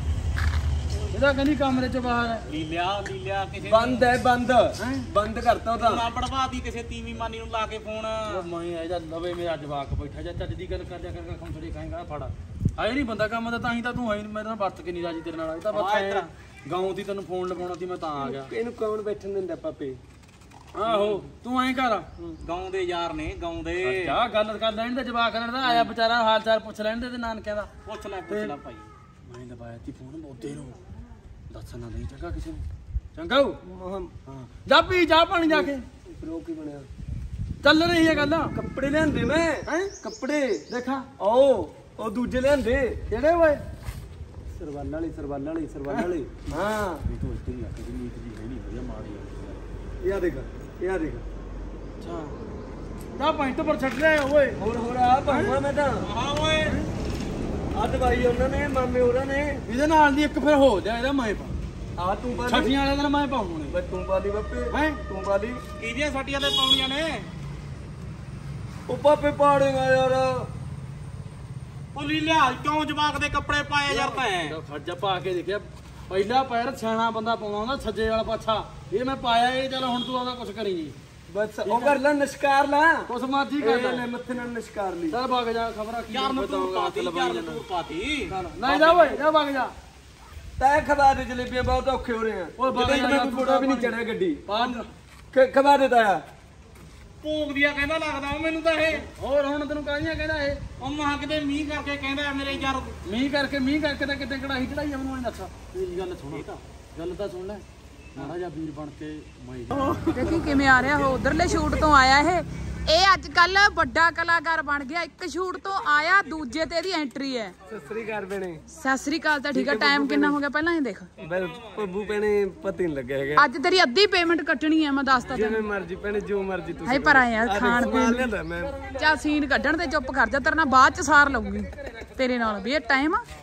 ਇਹਦਾ ਕਹਿੰਦੀ ਕਮਰੇ ਚ ਬਾਹਰ ਹੈ ਲੀਲਿਆ ਕਿਸੇ ਬੰਦ ਹੈ ਬੰਦ ਕਰਤਾ ਉਹਦਾ ਨਾ ਪੜਵਾਦੀ ਕਿਸੇ ਤੀਵੀਂ ਮਾਨੀ ਨੂੰ ਲਾ ਕੇ ਫੋਨ ਮੈਂ ਇਹ ਜਾ ਲਵੇ ਮੇਰਾ ਜਵਾਕ ਬੈਠਾ ਜਾ ਚੱਜ ਦੀ ਗੱਲ ਕਰ ਜਾ ਕਰ ਖੰਸੜੀ ਖਾਏਗਾ ਫੜ ਆਏ ਨਹੀਂ ਬੰਦਾ ਕੰਮ ਦਾ ਤਾਂ ਹੀ ਤਾਂ ਤੂੰ ਆਈ ਮੇਰੇ ਨਾਲ ਵਰਤ ਕੇ ਨਹੀਂ ਰਾਜੀ ਤੇਰੇ ਨਾਲ ਇਹ ਤਾਂ ਬਸ ਗਾਉਂ ਦੀ ਤੈਨੂੰ ਫੋਨ ਲਗਾਉਣਾ ਸੀ ਮੈਂ ਤਾਂ ਆ ਗਿਆ ਇਹਨੂੰ ਕੌਣ ਬੈਠਣ ਦਿੰਦਾ ਪਾਪੇ ਆਹੋ ਤੂੰ ਐਂ ਕਰ ਗਾਉਂ ਦੇ ਯਾਰ ਨੇ ਗਾਉਂ ਦੇ ਅੱਛਾ ਗੱਲ ਕਰ ਲੈਣ ਦੇ ਜਵਾਕ ਲੈਣ ਦਾ ਆਇਆ ਵਿਚਾਰਾ ਹਾਲ ਚਾਲ ਪੁੱਛ ਲੈਣ ਦੇ ਤੇ ਨਾਨਕਿਆਂ ਦਾ ਪੁੱਛ ਲੈ ਭਾਈ ਮੈਂ ਦਬਾਇਆ ਤੀ ਫੋਨ ਮੋਦੇ ਨੂੰ ਦੱਸਣਾ ਨਹੀਂ ਚੰਗਾ ਕਿਸੇ ਨੂੰ ਚੰਗਾ ਹਾਂ ਜਾ ਪੀ ਜਾ ਪਾਣੀ ਜਾ ਕੇ ਰੋ ਕੀ ਬਣਿਆ ਚੱਲ ਰਹੀ ਹੈ ਗੱਲ ਕੱਪੜੇ ਲਿਆਂਦੇ ਮੈਂ ਹੈ ਕੱਪੜੇ ਦੇਖਾਂ ਉਹ ਦੂਜੇ ਲਿਆਂਦੇ ਕਿਹੜੇ ਓਏ ਸਰਵਾਲ ਵਾਲੇ ਹਾਂ ਇਹ ਤੋਂ ਇੱਥੇ ਹੀ ਆ ਕੇ ਨੀਤ ਜੀ ਹੈ ਨਹੀਂ ਵਧੀਆ ਮਾਰੀ ਇਹ ਦੇਖ ਅੱਛਾ ਜਾ ਪੈਂਟ ਪਰ ਛੱਡ ਲੈ ਓਏ ਹੋਰ ਆ ਭਾਵਾਂ ਮੈਂ ਤਾਂ ਹਾਂ ਓਏ ਆ ਦਵਾਈ ਉਹਨਾਂ ਨੇ ਮਾਮੇ ਹੋਰਾਂ ਨੇ ਇਹਦੇ ਨਾਲ ਦੀ ਇੱਕ ਫਿਰ ਹੋ ਜਾ ਇਹਦਾ ਮੈਂ ਪਾ ਆ ਤੂੰ ਪਾ ਛੱਟੀਆਂ ਵਾਲੇ ਦਿਨ ਮੈਂ ਪਾਉਣੇ ਬਈ ਤੂੰ ਪਾ ਲਈ ਬਾਪੇ ਹੈਂ? ਤੂੰ ਪਾ ਲਈ ਕਿਹਦੀਆਂ ਸੱਟੀਆਂ ਤੇ ਪਾਉਣੀਆਂ ਨੇ ਉਹ ਪਾਪੇ ਪਾੜੇਗਾ ਯਾਰ ਉਹ ਲੀਲਿਆ ਕਿਉਂ ਜਵਾਕ ਦੇ ਕੱਪੜੇ ਪਾਏ ਯਾਰ ਤੈਂ ਖਰਜਾ ਪਾ ਕੇ ਦੇਖਿਆ ਪਹਿਲਾ ਪੈਰ ਸਿਆਣਾ ਬੰਦਾ ਪਾਉਣਾ ਹੁੰਦਾ ਸੱਜੇ ਵਾਲਾ ਪਾਛਾ ਇਹ ਮੈਂ ਪਾਇਆ ਇਹ ਚੱਲ ਹੁਣ ਤੂੰ ਆਦਾ ਕੁਛ ਕਰੀ ਜੀ ਬਸ ਉਹ ਕਰ ਲੈ ਨਸ਼ਕਾਰ ਲਾ ਕੁਛ ਮਰਜੀ ਕਰ ਇਹ ਲੈ ਲੈ ਮੱਥੇ ਨਾਲ ਨਸ਼ਕਾਰ ਲਈ ਚੱਲ ਵਗ ਜਾ ਖਬਰਾਂ ਕੀ ਯਾਰ ਨੂੰ ਤੂੰ ਪਾਤੀ ਲਵਾਈ ਯਾਰ ਜਾਣਾ। ਨੂੰ ਪਾਤੀ ਨਹੀਂ ਜਾ ਓਏ ਜਾ ਵਗ ਜਾ ਤੈ ਖਬਾ ਦੇ ਜਲੇਬੀਆਂ ਬਹੁਤ ਔਖੇ ਹੋ ਰਹੇ ਆ ਓਏ ਬਾਬਾ ਜਦੋਂ ਯਾਰ ਕੋਈ ਫੋਟੋ ਵੀ ਨਹੀਂ ਚੜਿਆ ਗੱਡੀ ਬਾਹਰ ਖਬਾ ਦੇ ਤਾਇਆ ਭੋਗ ਦਿਆ ਕਹਿੰਦਾ ਲੱਗਦਾ ਉਹ ਮੈਨੂੰ ਤਾਂ ਇਹ ਹੋਰ ਹੁਣ ਤੈਨੂੰ ਕਾਹਦੀਆਂ ਕਹਿੰਦਾ ਇਹ ਉਹ ਮਾਂ ਕਿਤੇ ਮੀਂਹ ਕਰਕੇ ਕਹਿੰਦਾ ਮੇਰੇ ਯਾਰ ਮੀਂਹ ਕਰਕੇ ਤਾਂ ਕਿਤੇ ਕਢਾਈ ਚੜਾਈ ਆ ਮੈਨੂੰ ਐਂ ਦੱਸ ਮੇਰੀ ਗੱਲ ਸੁਣ ਗੱਲ ਤਾਂ ਸੁਣ ਲੈ ਮਾੜਾ ਜਿਹਾ ਵੀਰ ਬਣ ਕੇ ਮੈਂ ਦੇਖੀ ਕਿਵੇਂ ਆ ਰਿਹਾ ਉਹ ਉਧਰਲੇ ਸ਼ੂਟ ਤੋਂ ਆਇਆ ਇਹ ਅੱਜ ਕੱਲ ਵੱਡਾ ਕਲਾਕਾਰ ਬਣ ਗਿਆ ਇੱਕ ਸ਼ੂਟ ਤੋਂ ਆਇਆ ਦੂਜੇ ਤੇ ਇਹਦੀ ਐਂਟਰੀ ਹੈ ਸਸਰੀ ਘਰ ਬਣੇ ਸਤਿ ਸ੍ਰੀ ਅਕਾਲ ਤਾਂ ਠੀਕ ਹੈ ਟਾਈਮ ਕਿੰਨਾ ਹੋ ਗਿਆ ਪਹਿਲਾਂ ਇਹ ਦੇਖ ਬਲ ਪੱਬੂ ਭੈਣੇ ਪਤਾ ਨਹੀਂ ਲੱਗਿਆ ਹੈਗਾ ਅੱਜ ਤੇਰੀ ਅੱਧੀ ਪੇਮੈਂਟ ਕੱਟਣੀ ਹੈ ਮੈਂ ਦੱਸਤਾ ਜਿਵੇਂ ਤੈਨੂੰ ਮਰਜ਼ੀ ਭੈਣੇ ਜੋ ਮਰਜ਼ੀ ਤੁਸੀਂ ਹਾਏ ਪਰ ਆ ਯਾਰ ਖਾਣ ਪੀਣ ਲਿਆਂਦਾ ਮੈਂ ਚਾ ਸੀਨ ਕੱਢਣ ਤੇ ਚੁੱਪ ਕਰ ਜਾ ਤੇਰੇ ਨਾਲ ਬਾਅਦ ਚ ਸਾਰ ਲਊਗੀ ਤੇਰੇ ਨਾਲ ਵੀ ਇਹ ਟਾਈਮ ਆ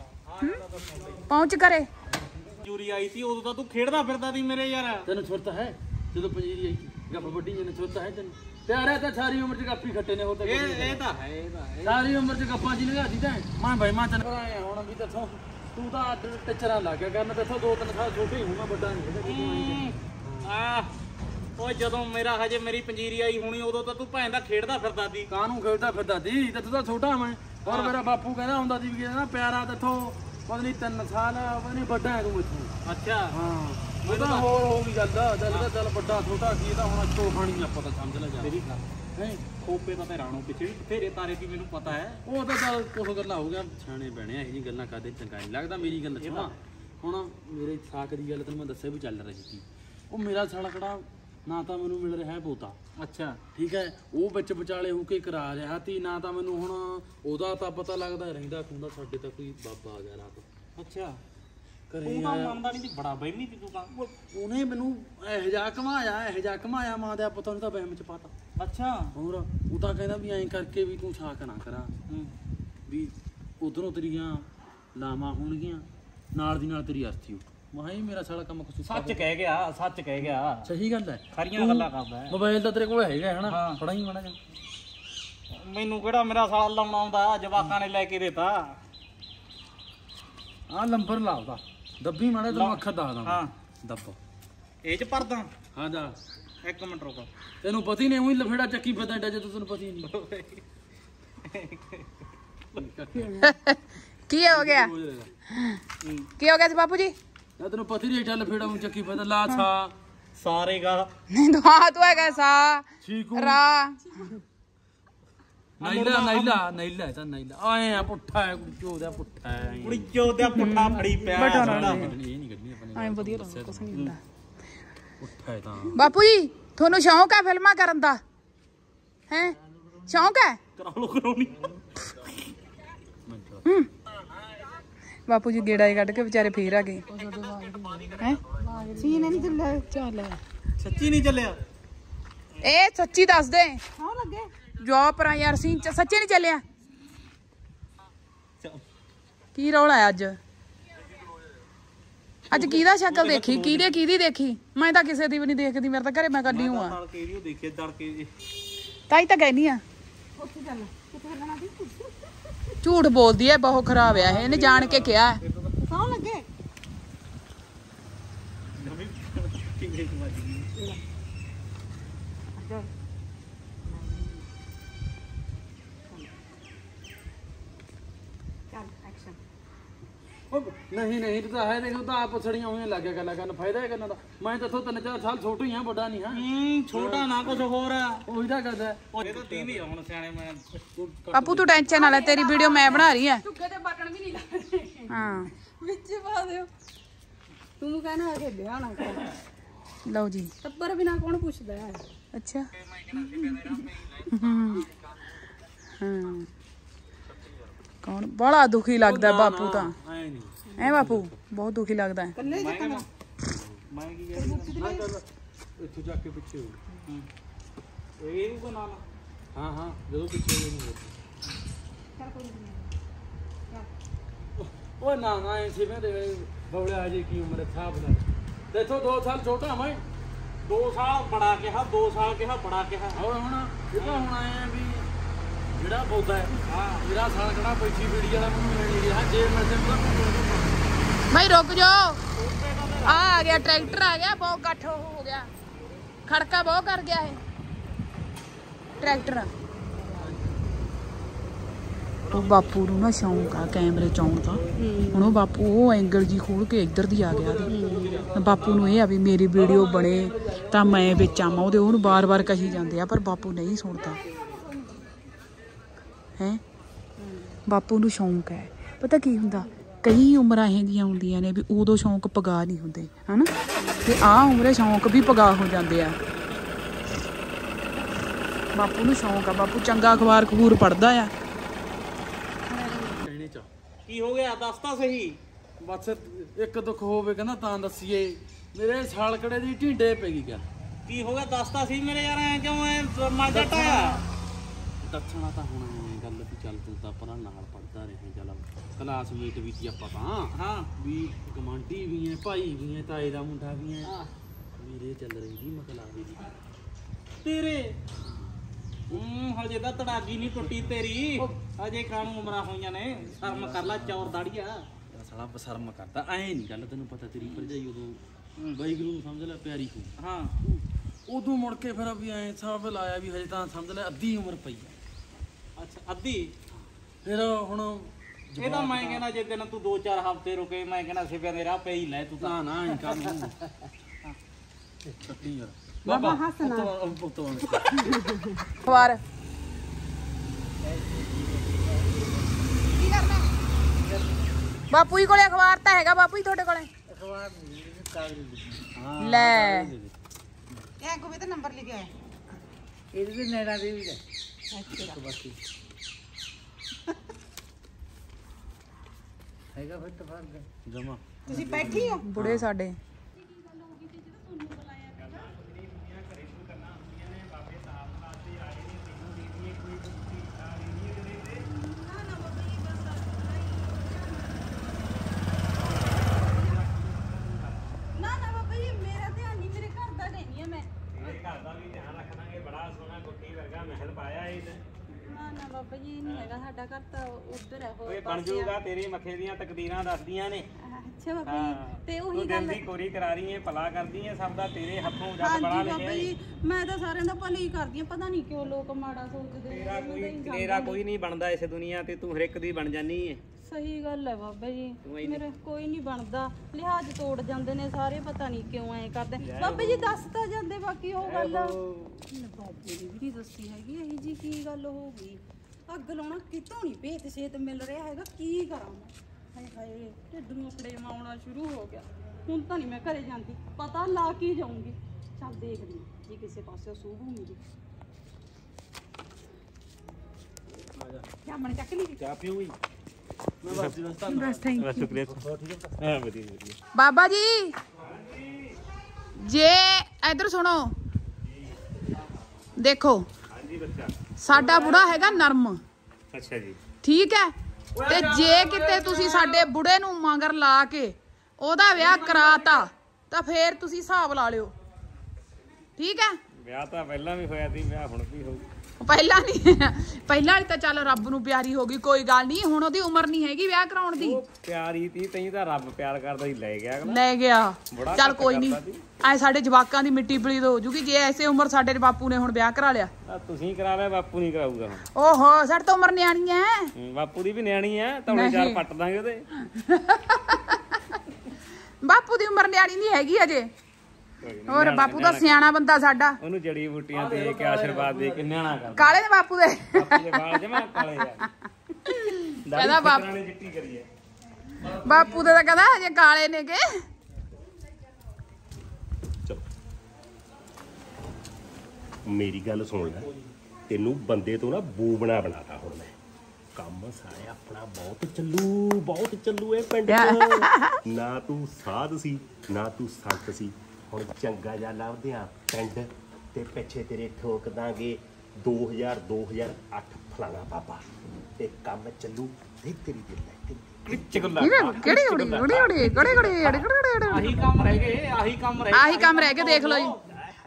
ਪਹੁੰਚ ਕਰੇ ਜੂਰੀ ਆਈ ਸੀ ਉਦੋਂ ਤਾਂ ਤੂੰ ਖੇਡਦਾ ਫਿਰਦਾ ਸੀ ਮੇਰੇ ਯਾਰ ਤੈਨੂੰ ਛੁਰਤ ਹੈ ਜਦੋਂ ਪੰਜੀਰੀ ਆਈ ਗੱਪ ਵੱਡੀ ਜਿਹਨੇ ਛੁਰਤ ਹੈ ਤੈਨੂੰ ਪਿਆਰਾ ਤਾਂ ਸਾਰੀ ਉਮਰ ਚ ਗੱਪੀ ਖੱਟੇ ਨੇ ਉਹ ਤਾਂ ਇਹ ਤਾਂ ਹੈ ਸਾਰੀ ਉਮਰ ਚ ਗੱਪਾਂ ਜੀ ਲਗਾਦੀ ਤਾਂ ਮੈਂ ਭਾਈ ਮਾਂ ਚੱਲ ਆਇਆ ਹੁਣ ਵੀ ਦੱਸੋ ਤੂੰ ਤਾਂ ਅੱਡ ਟਿਚਰਾਂ ਲੱਗ ਗਿਆ ਕਰਨ ਦੱਸੋ 2-3 ਸਾਲ ਛੋਟੇ ਹੀ ਹੂੰ ਮੈਂ ਵੱਡਾ ਨਹੀਂ ਆ ਓਏ ਜਦੋਂ ਮੇਰੀ ਮੇਰੀ ਪੰਜੀਰੀ ਆਈ ਹੋਣੀ ਉਦੋਂ ਤਾਂ ਤੂੰ ਭੈਣ ਦਾ ਖੇਡਦਾ ਫਿਰਦਾ ਸੀ ਕਾਹਨੂੰ ਖੇਡਦਾ ਫਿਰਦਾ ਸੀ ਤੇ ਤੂੰ ਤਾਂ ਛੋਟਾ ਮੈਂ ਔਰ ਮੇਰਾ ਬਾਪੂ ਕਹਿੰਦਾ ਹੁੰਦਾ ਸੀ ਵੀ ਨਾ ਪਿਆਰਾ ਦੱਸੋ ਪਤਾ ਨਹੀਂ 3 ਸਾਲ ਪਤਾ ਨਹੀਂ ਵੱਡਾ ਹੈ ਤੂੰ ਇੱਥੋਂ ਅੱਛਾ ਹਾਂ ਉਹ ਤਾਂ ਹੋਰ ਹੋ ਗਈ ਗੱਲ ਚੱਲ ਵੱਡਾ ਛੋਟਾ ਕੀ ਤਾਂ ਹੁਣ ਅੱਛੋ ਖਾਣੀ ਆਪਾਂ ਤਾਂ ਸਮਝ ਲੈ ਜਾ ਮੇਰੀ ਗੱਲ ਹੈ ਖੋਪੇ ਤਾਂ ਤੇ ਰਾਣੋ ਪਿੱਛੇ ਵੀ ਬਥੇਰੇ ਤਾਰੇ ਦੀ ਮੈਨੂੰ ਪਤਾ ਹੈ ਉਹ ਤਾਂ ਚੱਲ ਕੁਝ ਗੱਲਾਂ ਹੋ ਗਿਆ ਸਿਆਣੇ ਬਣੇ ਆ ਇਹ ਜੀ ਗੱਲਾਂ ਕਰਦੇ ਚੰਗਾ ਨਹੀਂ ਲੱਗਦਾ ਮੇਰੀ ਗੱਲ ਸੁਣਾ ਹੁਣ ਮੇਰੇ ਸਾਕ ਦੀ ਗੱਲ ਤੈਨੂੰ ਮੈਂ ਦੱਸਿਆ ਵੀ ਚੱਲ ਰਹੀ ਸੀ ਉਹ ਮੇਰਾ ਸਾਲਾ ਕਿਹੜਾ ਨਾ ਤਾਂ ਮੈਨੂੰ ਮਿਲ ਰਿਹਾ ਹੈ ਪੋਤਾ ਅੱਛਾ ਠੀਕ ਹੈ ਉਹ ਵਿੱਚ ਵਿਚਾਲੇ ਹੋ ਕੇ ਕਰਾ ਰਿਹਾ ਤੀ ਨਾ ਤਾਂ ਮੈਨੂੰ ਹੁਣ ਉਹਦਾ ਤਾਂ ਪਤਾ ਲੱਗਦਾ ਰਹਿੰਦਾ ਖੁੰਦਾ ਸਾਡੇ ਤਾਂ ਕੋਈ ਬਾਬਾ ਆ ਗਿਆ ਰਾਤ ਅੱਛਾ ਘਰੇ ਤੂੰ ਤਾਂ ਮੰਨਦਾ ਨਹੀਂ ਸੀ ਬੜਾ ਬਹਿਮੀ ਸੀ ਤੂੰ ਤਾਂ ਉਹਨੇ ਮੈਨੂੰ ਇਹੋ ਜਿਹਾ ਘਮਾਇਆ ਮਾਂ ਦੇ ਪੁੱਤਾਂ ਨੂੰ ਤਾਂ ਵਹਿਮ ਚ ਪਾਤਾ ਅੱਛਾ ਹੋਰ ਉਹ ਤਾਂ ਕਹਿੰਦਾ ਵੀ ਐਂ ਕਰਕੇ ਵੀ ਤੂੰ ਛਾਕ ਨਾ ਕਰਾ ਵੀ ਉਧਰੋਂ ਤੇਰੀਆਂ ਲਾਵਾਂ ਹੋਣਗੀਆਂ ਨਾਲ ਦੀ ਨਾਲ ਤੇਰੀ ਅਰਥੀ ਮਾਹੀ ਮੇਰਾ ਸਾਲਾ ਕੰਮ ਕੁਛ ਸੱਚ ਕਹਿ ਗਿਆ ਸੱਚ ਕਹਿ ਗਿਆ ਸਹੀ ਗੱਲ ਹੈ ਖਰੀਆਂ ਗੱਲਾਂ ਕਰਦਾ ਹੈ ਮੋਬਾਈਲ ਤਾਂ ਤੇਰੇ ਕੋਲ ਹੈਗਾ ਹਨਾ ਹਾਂ। ਫੜਾ ਹੀ ਮਾੜਾ ਜਿਹਾ ਮੈਨੂੰ ਕਿਹੜਾ ਮੇਰਾ ਸਾਲ ਲਾਉਣਾ ਆਉਂਦਾ ਜਵਾਕਾਂ ਨੇ ਲੈ ਕੇ ਦਿੱਤਾ ਆਹ ਨੰਬਰ ਲਾ ਉਹਦਾ ਦੱਬੀ ਮਾੜਾ ਤੈਨੂੰ ਅੱਖਰ ਦੱਸਦਾ ਹਾਂ ਦੱਬ ਇਹ ਚ ਪਰਦਾ ਹਾਂ ਜਾ 1 ਮਿੰਟ ਰੁਕ ਤੈਨੂੰ ਪਤਾ ਹੀ ਨਹੀਂ ਉਹੀ ਲਫੇੜਾ ਚੱਕੀ ਫਿਰਦਾ ਏਡਾ ਜੇ ਤੈਨੂੰ ਪਤਾ ਹੀ ਨਹੀਂ ਕੀ ਹੋ ਗਿਆ ਕੀ ਹੋ ਗਿਆ ਸੀ ਬਾਪੂ ਜੀ ਨਾ ਤੈਨੂੰ ਪਤਾ ਹੀ ਨਹੀਂ ਏਡਾ ਲਫੇੜਾ ਉਹ ਚੱਕੀ ਫਿਰਦਾ ਲਾ ਛਾ ਸਾਰੇ ਗਾ ਨਹੀਂ ਦੁਆ ਤੂੰ ਹੈਗਾ ਸਾ ਛੀਕੂ ਰਾ ਨਾਈਲਾ ਤਾਂ ਨਾਈਲਾ ਆਏ ਆ ਪੁੱਠਾ ਹੈ ਚੋਦਾ ਪੁੱਠਾ ਹੈ ਕੁੜੀ ਚੋਦਿਆ ਪੁੱਠਾ ਫੜੀ ਪਿਆ ਇਹ ਨਹੀਂ ਕੱਢਣੀ ਆਪਾਂ ਨੇ ਐਂ ਵਧੀਆ ਲੱਗਦਾ ਕੁਛ ਨਹੀਂ ਹੁੰਦਾ ਪੁੱਠਾ ਹੈ ਤਾਂ ਬਾਪੂ ਜੀ ਤੁਹਾਨੂੰ ਸ਼ੌਂਕ ਹੈ ਫਿਲਮਾਂ ਕਰਨ ਦਾ ਹੈ ਸ਼ੌਂਕ ਹੈ ਕਰਾ ਲੋ ਕਰਾਉਣੀ ਬਾਪੂ ਜੀ ਗੇੜਾ ਹੀ ਕੱਢ ਕੇ ਵਿਚਾਰੇ ਫੇਰ ਆ ਗਏ ਹੈ ਸੀਨ ਨਹੀਂ ਚੱਲਿਆ ਚੱਲ ਸੱਚੀ ਨਹੀਂ ਚੱਲਿਆ ਇਹ ਸੱਚੀ ਦੱਸ ਦੇ ਹਾਂ ਲੱਗੇ ਜੋ ਪਰਾਂ ਯਾਰ ਸੀਨ ਸੱਚੇ ਨਹੀਂ ਚੱਲਿਆ ਕੀ ਰੌਲਾ ਹੈ ਅੱਜ ਅੱਜ ਕਿਹਦਾ ਸ਼ਕਲ ਦੇਖੀ ਕਿਹਦੀ ਦੇਖੀ ਮੈਂ ਤਾਂ ਕਿਸੇ ਦੀ ਵੀ ਨਹੀਂ ਦੇਖਦੀ ਮੇਰੇ ਤਾਂ ਘਰੇ ਮੈਂ ਕੱਢੀ ਹੂੰ ਆ ਤੜ ਕੇ ਵੀਡੀਓ ਦੇਖੇ ਤੜ ਕੇ ਤਾਈ ਤਾਂ ਕਹਿਨੀ ਆ ਉੱਥੇ ਚੱਲ ਕਿੱਥੇ ਚੱਲਣਾ ਦੀ ਝੂਠ ਬੋਲਦੀ ਐ ਬਹੁਤ ਖਰਾਬ ਆ ਇਹ ਇਹਨੇ ਜਾਣ ਕੇ ਕਿਹਾ ਸੌਂ ਲੱਗੇ ਨਵੀਂ ਕਿੰਨੇ ਵੱਜ ਗਈ ਚੱਲ ਐਕਸ਼ਨ ਨਹੀਂ ਤੂੰ ਤਾਂ ਹੈ ਦੇਖੋ ਤਾਂ ਆਪ ਸੜੀਆਂ ਹੋਈਆਂ ਲੱਗਿਆ ਗੱਲਾਂ ਕਰਨ ਫਾਇਦਾ ਹੈ ਕਰਨ ਦਾ ਮੈਂ ਤਾਂ ਇੱਥੋਂ 3-4 ਸਾਲ ਛੋਟਾ ਹੀ ਆ ਵੱਡਾ ਨਹੀਂ ਹਾਂ ਛੋਟਾ ਨਾ ਕੁਝ ਹੋਰ ਆ ਉਹੀ ਤਾਂ ਗੱਲ ਹੈ ਇਹ ਤਾਂ 30 ਆ ਹੁਣ ਸਿਆਣੇ ਮੈਂ ਬਾਪੂ ਤੂੰ ਟੈਨਸ਼ਨ ਨਾ ਲੈ ਤੇਰੀ ਵੀਡੀਓ ਮੈਂ ਬਣਾ ਰਹੀ ਐ ਝੁੱਗੇ ਤੇ ਬਟਨ ਵੀ ਨਹੀਂ ਲਾਣੇ ਹਾਂ ਵਿੱਚ ਪਾ ਦਿਓ ਤੂੰ ਕਹਿਣਾ ਕਿ ਵਿਆਹ ਨਾ ਕਰ ਲਓ ਜੀ ਟੱਬਰ ਬਿਨਾ ਕੌਣ ਪੁੱਛਦਾ ਹੈ ਅੱਛਾ ਹਾਂ ਕੌਣ ਬੜਾ ਦੁਖੀ ਲੱਗਦਾ ਬਾਪੂ ਤਾਂ ਐ ਨਹੀਂ ਐ ਬਾਪੂ ਬਹੁਤ ਦੁਖੀ ਲੱਗਦਾ ਹੈ ਕੱਲੇ ਚੱਕਣਾ ਮੈਂ ਕੀ ਕਹਿ ਇੱਥੋਂ ਜਾ ਕੇ ਪਿੱਛੇ ਹੋ ਇਹ ਕੋ ਨਾਮ ਹਾਂ ਜਦੋਂ ਪਿੱਛੇ ਹੋ ਨਹੀਂ ਉਹ ਨਾ ਐਸੇ ਮੈਂ ਦੇ ਬੌਲਿਆ ਅਜੇ ਕੀ ਉਮਰ ਥਾਪ ਦਾ ਦੇਖੋ 2 ਸਾਲ ਛੋਟਾ ਮੈਂ 2 ਸਾਲ ਬੜਾ ਕਿਹਾ 2 ਸਾਲ ਕਿਹਾ ਬੜਾ ਕਿਹਾ ਹੋਰ ਹੁਣ ਇਹ ਤਾਂ ਹੁਣ ਆਏ ਆ ਵੀ ਜਿਹੜਾ ਬੋਲਦਾ ਹੈ ਮੇਰਾ ਸਾਲ ਕਿਹੜਾ ਬੈਠੀ ਵੀੜੀ ਵਾਲਾ ਮੈਨੂੰ ਮਿਲ ਨਹੀਂ ਰਿਹਾ ਜੇ ਮੈਂ ਤੇ ਭਾਈ ਰੁਕ ਜਾਓ ਆ ਗਿਆ ਟਰੈਕਟਰ ਆ ਗਿਆ ਬਹੁਤ ਇਕੱਠ ਹੋ ਗਿਆ ਖੜਕਾ ਬਹੁਤ ਕਰ ਗਿਆ ਇਹ ਟਰੈਕਟਰ ਉਹ ਬਾਪੂ ਨੂੰ ਨਾ ਸ਼ੌਂਕ ਆ ਕੈਮਰੇ ਚ ਆਉਣ ਦਾ ਹੁਣ ਉਹ ਬਾਪੂ ਉਹ ਐਂਗਲ ਜੀ ਖੋਲ ਕੇ ਇੱਧਰ ਦੀ ਆ ਗਿਆ ਬਾਪੂ ਨੂੰ ਇਹ ਆ ਵੀ ਮੇਰੀ ਵੀਡੀਓ ਬਣੇ ਤਾਂ ਮੈਂ ਵਿੱਚ ਆਵਾਂ ਉਹਦੇ ਉਹਨੂੰ ਬਾਰ-ਬਾਰ ਕਹੀ ਜਾਂਦੇ ਆ ਪਰ ਬਾਪੂ ਨਹੀਂ ਸੁਣਦਾ ਹੈ ਬਾਪੂ ਨੂੰ ਸ਼ੌਂਕ ਹੈ ਪਤਾ ਕੀ ਹੁੰਦਾ ਕਈ ਉਮਰਾਂ ਇਹ ਜੀਆਂ ਹੁੰਦੀਆਂ ਨੇ ਵੀ ਉਦੋਂ ਸ਼ੌਂਕ ਪਗਾ ਨਹੀਂ ਹੁੰਦੇ ਹਨਾ ਤੇ ਆਹ ਉਮਰੇ ਸ਼ੌਂਕ ਵੀ ਪਗਾ ਹੋ ਜਾਂਦੇ ਆ ਬਾਪੂ ਨੂੰ ਸ਼ੌਂਕ ਆ ਬਾਪੂ ਚੰਗਾ ਅਖਬਾਰ ਖਬੂਰ ਪੜ੍ਹਦਾ ਆ ਕਹਿਣੇ ਚ ਕੀ ਹੋ ਗਿਆ ਦੱਸ ਤਾਂ ਸਹੀ ਬਸ ਇੱਕ ਦੁੱਖ ਹੋਵੇ ਕਹਿੰਦਾ ਤਾਂ ਦੱਸੀਏ ਮੇਰੇ ਸਾਲਕੜੇ ਦੀ ਢਿੰਡੇ ਪੈ ਗਈ ਗੱਲ ਕੀ ਹੋ ਗਿਆ ਦੱਸ ਤਾਂ ਸੀ ਮੇਰੇ ਯਾਰ ਐ ਕਿਉਂ ਐ ਮਨ ਜੱਟ ਆ ਦੱਸਣਾ ਤਾਂ ਹੁਣ ਗੱਲ ਵੀ ਚੱਲ ਤੂੰ ਤਾਂ ਪਰਾਂ ਨਾਲ ਪੜਦਾ ਰਹੇ ਚੱਲ ਕਲਾਸਮੇਟ ਵੀ ਸੀ ਆਪਾਂ ਤਾਂ ਹਾਂ ਵੀ ਕਮਾਂਡੀ ਵੀ ਹੈ ਭਾਈ ਵੀ ਹੈ ਤਾਏ ਦਾ ਮੁੰਡਾ ਵੀ ਹੈ ਵੀਰੇ ਚੱਲ ਰਹੀ ਜੀ ਮਕਲਾਵੇ ਦੀ ਤੇਰੇ ਹਜੇ ਤਾਂ ਤੜਾਗੀ ਨਹੀਂ ਟੁੱਟੀ ਤੇਰੀ ਹਜੇ ਕਾਣੂ ਉਮਰਾਂ ਹੋਈਆਂ ਨੇ ਸ਼ਰਮ ਕਰ ਲੈ ਚੌਰ ਦਾੜੀਆ ਸਾਲਾ ਬਸਰਮ ਕਰਦਾ ਐ ਨਹੀਂ ਗੱਲ ਤੈਨੂੰ ਪਤਾ ਤੇਰੀ ਭਰਜਾਈ ਉਦੋਂ ਵਾਹਿਗੁਰੂ ਨੂੰ ਸਮਝ ਲੈ ਪਿਆਰੀ ਹੋ ਹਾਂ ਉਦੋਂ ਮੁੜ ਕੇ ਫਿਰ ਵੀ ਐ ਸਾਬ ਲਾਇਆ ਵੀ ਹਜੇ ਤਾਂ ਸਮਝ ਲੈ ਅੱਧੀ ਉਮਰ ਪਈ ਆ ਅੱਛਾ ਅੱਧੀ ਫਿਰ ਹੁਣ ਇਹ ਤਾਂ ਮੈਂ ਕਹਿੰਦਾ ਜੇ ਦਿਨ ਤੂੰ 2-4 ਹਫ਼ਤੇ ਰੁਕੇ ਮੈਂ ਕਹਿੰਦਾ ਸਿਵਿਆਂ ਦੇ ਰਾਹ ਪੈ ਹੀ ਲੈ ਤੂੰ ਤਾਂ ਤਾਂ ਨਾ ਐ ਕੰਮ ਸੱਤੀ ਯਾਰ ਬਾਬਾ ਹੱਸਣਾ ਅਖਬਾਰ ਬਾਪੂ ਜੀ ਕੋਲੇ ਅਖਬਾਰ ਤਾਂ ਹੈਗਾ ਬਾਪੂ ਜੀ ਤੁਹਾਡੇ ਕੋਲੇ ਲੈ ਇਹ ਕੋਵੇ ਤਾਂ ਨੰਬਰ ਲਿਖਿਆ ਹੈ ਇਹਦੇ ਤੇ ਨੈਣਾ ਦੇ ਵੀ ਹੈਗਾ ਫਿਰ ਤਾਂ ਫਰਕ ਜਮਾ ਤੁਸੀਂ ਬੈਠੀ ਹੋ ਬੁੜੇ ਸਾਡੇ ਘਰ ਦਾ ਵੀ ਧਿਆਨ ਰੱਖਾਂਗੇ। ਬੜਾ ਸੋਹਣਾ ਗੁੱਟੀ ਵਰਗਾ ਮਹਿਲ ਪਾਇਆ ਇਹ ਤੇ। ਨਾ ਨਾ ਬਾਬਾ ਜੀ ਨਹੀਂ ਹੈਗਾ, ਸਾਡਾ ਘਰ ਤਾਂ ਉੱਧਰ ਹੈ ਹੋਰ ਓਏ ਬਣ ਜਾਊਗਾ, ਤੇਰੀ ਮੱਥੇ ਦੀਆਂ ਤਕਦੀਰਾਂ ਦੱਸਦੀਆਂ ਨੇ। ਅੱਛਾ ਬਾਬਾ ਜੀ, ਤੇ ਉਹੀ ਤੂੰ ਗੱਲ ਦਿਲ ਦੀ ਕੋਰੀ ਕਰਾ ਰਹੀ ਹੈ, ਭਲਾ ਕਰਦੀ ਹੈ ਸਭ ਦਾ, ਤੇਰੇ ਹੱਥੋਂ ਜਦ ਬੜਾ ਹਾਂਜੀ ਲਿਖਿਆ ਬਾਬਾ ਜੀ, ਮੈਂ ਤਾਂ ਸਾਰਿਆਂ ਦਾ ਭਲਾ ਹੀ ਕਰਦੀ ਆ, ਪਤਾ ਨਹੀਂ ਕਿਉਂ ਲੋਕ ਮਾੜਾ ਸੋਚਦੇ ਨੇ। ਤੇਰਾ ਕੋਈ ਨਹੀਂ ਬਣਦਾ ਇਸ ਦੁਨੀਆ ਤੇ, ਤੂੰ ਹਰ ਇੱਕ ਦੀ ਬਣ ਜਾਨੀ ਹੈ। ਸਹੀ ਗੱਲ ਹੈ ਬਾਬਾ ਜੀ, ਮੇਰੇ ਕੋਈ ਨਹੀਂ ਬਣਦਾ, ਲਿਹਾਜ਼ ਤੋੜ ਜਾਂਦੇ ਨੇ ਸਾਰੇ, ਪਤਾ ਨਹੀਂ ਕਿਉਂ ਐ ਕਰਦੇ। ਬਾਬਾ ਜੀ ਦੱਸ ਤਾਂ ਜਾਂਦੇ ਬਾਕੀ ਉਹ ਗੱਲ ਬਾਬੇ ਨੇ ਵੀ ਨਹੀਂ ਦੱਸੀ ਹੈਗੀ, ਇਹੀ ਜੀ ਕੀ ਗੱਲ ਹੋ ਗਈ। ਅੱਗ ਲਾਉਣਾ ਕਿਤੋਂ ਨਹੀਂ ਭੇਤ ਸੇਤ ਮਿਲ ਰਿਹਾ ਹੈਗਾ, ਕੀ ਕਰਾਂ ਮੈਂ। ਹਾਏ ਹਾਏ ਢਿੱਡ ਨੂੰ ਫੜੇਵਾ ਆਉਣਾ ਸ਼ੁਰੂ ਹੋ ਗਿਆ, ਹੁਣ ਤਾਂ ਨਹੀਂ ਮੈਂ ਘਰੇ ਜਾਂਦੀ, ਪਤਾ ਲਾ ਕੇ ਜਾਊਂਗੀ। ਚੱਲ ਦੇਖਦੀ ਜੇ ਕਿਸੇ ਪਾਸੇ ਸੂਹ ਹੋਊਗੀ। ਚਾਹ ਚੱਕ ਲਈ, ਚਾਹ ਪੀਊਗੀ? ਬਸ ਥੈਂਕ ਯੂ। ਸ਼ੁਕਰੀਆ। ਹਾਂ ਵਧੀਆ ਵਧੀਆ। ਬਾਬਾ ਜੀ ਜੇ ਇਧਰ ਸੁਣੋ, ਦੇਖੋ ਹਾਂਜੀ ਬੱਚਾ। ਸਾਡਾ ਬੁੜਾ ਹੈਗਾ ਨਰਮ, ਅੱਛਾ ਜੀ। ਠੀਕ ਹੈ, ਤੇ ਜੇ ਕਿਤੇ ਤੁਸੀਂ ਸਾਡੇ ਬੁੜੇ ਨੂੰ ਮਗਰ ਲਾ ਕੇ ਉਹਦਾ ਵਿਆਹ ਕਰਾਤਾ ਤਾਂ ਫੇਰ ਤੁਸੀਂ ਹਿਸਾਬ ਲਾ ਲਿਓ, ਠੀਕ ਹੈ। ਵਿਆਹ ਤਾਂ ਪਹਿਲਾਂ ਵੀ ਹੋਇਆ ਸੀ, ਵਿਆਹ ਹੁਣ ਵੀ ਹੋਊ। ਪਹਿਲਾਂ ਨਹੀਂ, ਪਹਿਲਾਂ ਵਾਲੀ ਤਾਂ ਚੱਲ ਰੱਬ ਨੂੰ ਪਿਆਰੀ ਹੋ ਗਈ, ਕੋਈ ਗੱਲ ਨਹੀਂ, ਹੁਣ ਉਹਦੀ ਉਮਰ ਨਹੀਂ ਹੈਗੀ ਵਿਆਹ ਕਰਾਉਣ ਦੀ। ਪਿਆਰੀ ਤੀ ਤੈਨੂੰ ਤਾਂ ਰੱਬ ਪਿਆਰ ਕਰਦਾ ਹੀ ਲੈ ਗਿਆ ਅਗਲਾ। ਲੈ ਗਿਆ, ਚੱਲ ਕੋਈ ਨਹੀਂ, ਐ ਸਾਡੇ ਜਵਾਕਾਂ ਦੀ ਮਿੱਟੀ ਪਲੀਤ ਹੋ ਜੂਗੀ ਜੇ ਐਸੇ ਉਮਰ ਸਾਡੇ ਬਾਪੂ ਨੇ ਹੁਣ ਵਿਆਹ ਕਰਾ ਲਿਆ। ਤੁਸੀਂ ਕਰਾ ਲਿਆ, ਬਾਪੂ ਨਹੀਂ ਕਰਾਊਗਾ ਹੁਣ। ਓਹੋ ਸਾਡੇ ਤਾਂ ਉਮਰ ਨਿਆਣੀ ਐ। ਬਾਪੂ ਦੀ ਵੀ ਨਿਆਣੀ ਐ, ਤੌਲੇ ਚਾਰ ਪੱਟ ਦਾਂਗੇ ਉਹਦੇ। ਬਾਪੂ ਦੀ ਉਮਰ ਨਿਆਣੀ ਨਹੀਂ ਹੈਗੀ ਅਜੇ, ਹੋਰ ਬਾਪੂ ਦਾ ਸਿਆਣਾ ਬੰਦਾ ਸਾਡਾ। ਉਹਨੂੰ ਜੜੀ ਬੂਟੀਆਂ ਦੇ ਕੇ ਆਸ਼ੀਰਵਾਦ ਦੇ ਕੇ ਨਿਆਣਾ ਕਰਦਾ। ਕਾਲੇ ਨੇ ਬਾਪੂ ਦੇ ਵਾਲ ਜਮਾ ਕਾਲੇ ਯਾਰ, ਕਹਿੰਦਾ ਬਾਪੂ ਨੇ ਚਿੱਟੀ ਕਰੀ ਐ। ਬਾਪੂ ਦੇ ਤਾਂ ਕਹਿੰਦਾ ਹਜੇ ਕਾਲੇ ਨੇ ਕੇ। ਮੇਰੀ ਗੱਲ ਸੁਣ ਲੈ, ਤੈਨੂੰ ਬੰਦੇ ਤੋਂ ਨਾ ਬੂਬਣਾ ਬਣਾਤਾ ਹੁਣ ਮੈਂ। ਕੰਮ ਸਾਰੇ ਆਪਣਾ ਬਹੁਤ ਚੱਲੂ ਇਹ ਪਿੰਡ 'ਚ। ਨਾ ਤੂੰ ਸਾਧ ਸੀ ਨਾ ਤੂੰ ਸੰਤ ਸੀ, ਹੁਣ ਚੰਗਾ ਜਿਹਾ ਲੱਭਦੇ ਆ ਪਿੰਡ ਤੇ ਪਿੱਛੇ ਤੇਰੇ ਠੋਕ ਦਾਂਗੇ 2008 ਫਲਾਣਾ ਬਾਬਾ, ਤੇ ਕੰਮ ਚੱਲੂ ਤੇ ਤੇਰੀ ਦਿਲ ਲੈ ਕਿਹੜੀ ਉੜੀ ਆਹੀ ਕੰਮ ਰਹਿ ਗਏ, ਆਹੀ ਕੰਮ ਰਹਿ ਆਹੀ ਕੰਮ ਰਹਿ ਕੇ ਦੇਖ ਲਓ ਜੀ।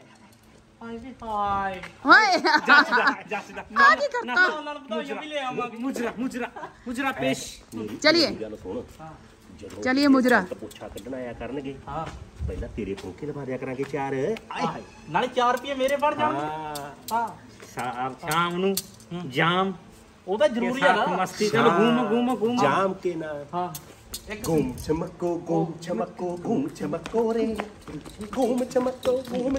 ਹਾਏ ਓਏ ਜੱਸ ਦਾ ਆ ਕੀ ਕਰਤਾ। ਉਹਨਾਂ ਨੂੰ ਤਾਂ ਵੀ ਲੈ ਆਵਾਂਗੇ। ਮੁਜਰਾ ਪੇਸ਼। ਚਲਿਏ ਗੱਲ ਸੁਣ, ਜਦੋਂ ਚਲਿਏ ਮੁਜਰਾ ਪੁੱਛਾ ਕੱਢਣ ਆਇਆ ਕਰਨਗੇ, ਹਾਂ ਪਹਿਲਾਂ ਤੇਰੇ ਫੋਕੇ ਲਵਾ ਦਿਆ ਕਰਾਂਗੇ 4। ਨਾਲੇ 4 ਰੁਪਏ ਮੇਰੇ ਬਣ ਜਾਣਗੇ। ਹਾਂ ਸ਼ਾਮ ਨੂੰ ਜਾਮ ਉਹਦਾ ਜ਼ਰੂਰੀ ਆ ਨਾ, ਮਸਤੀ ਚਲ ਘੂਮ ਜਾਮ ਕੇ ਨਾ। ਹਾਂ घूम चमको रे, घूम चमको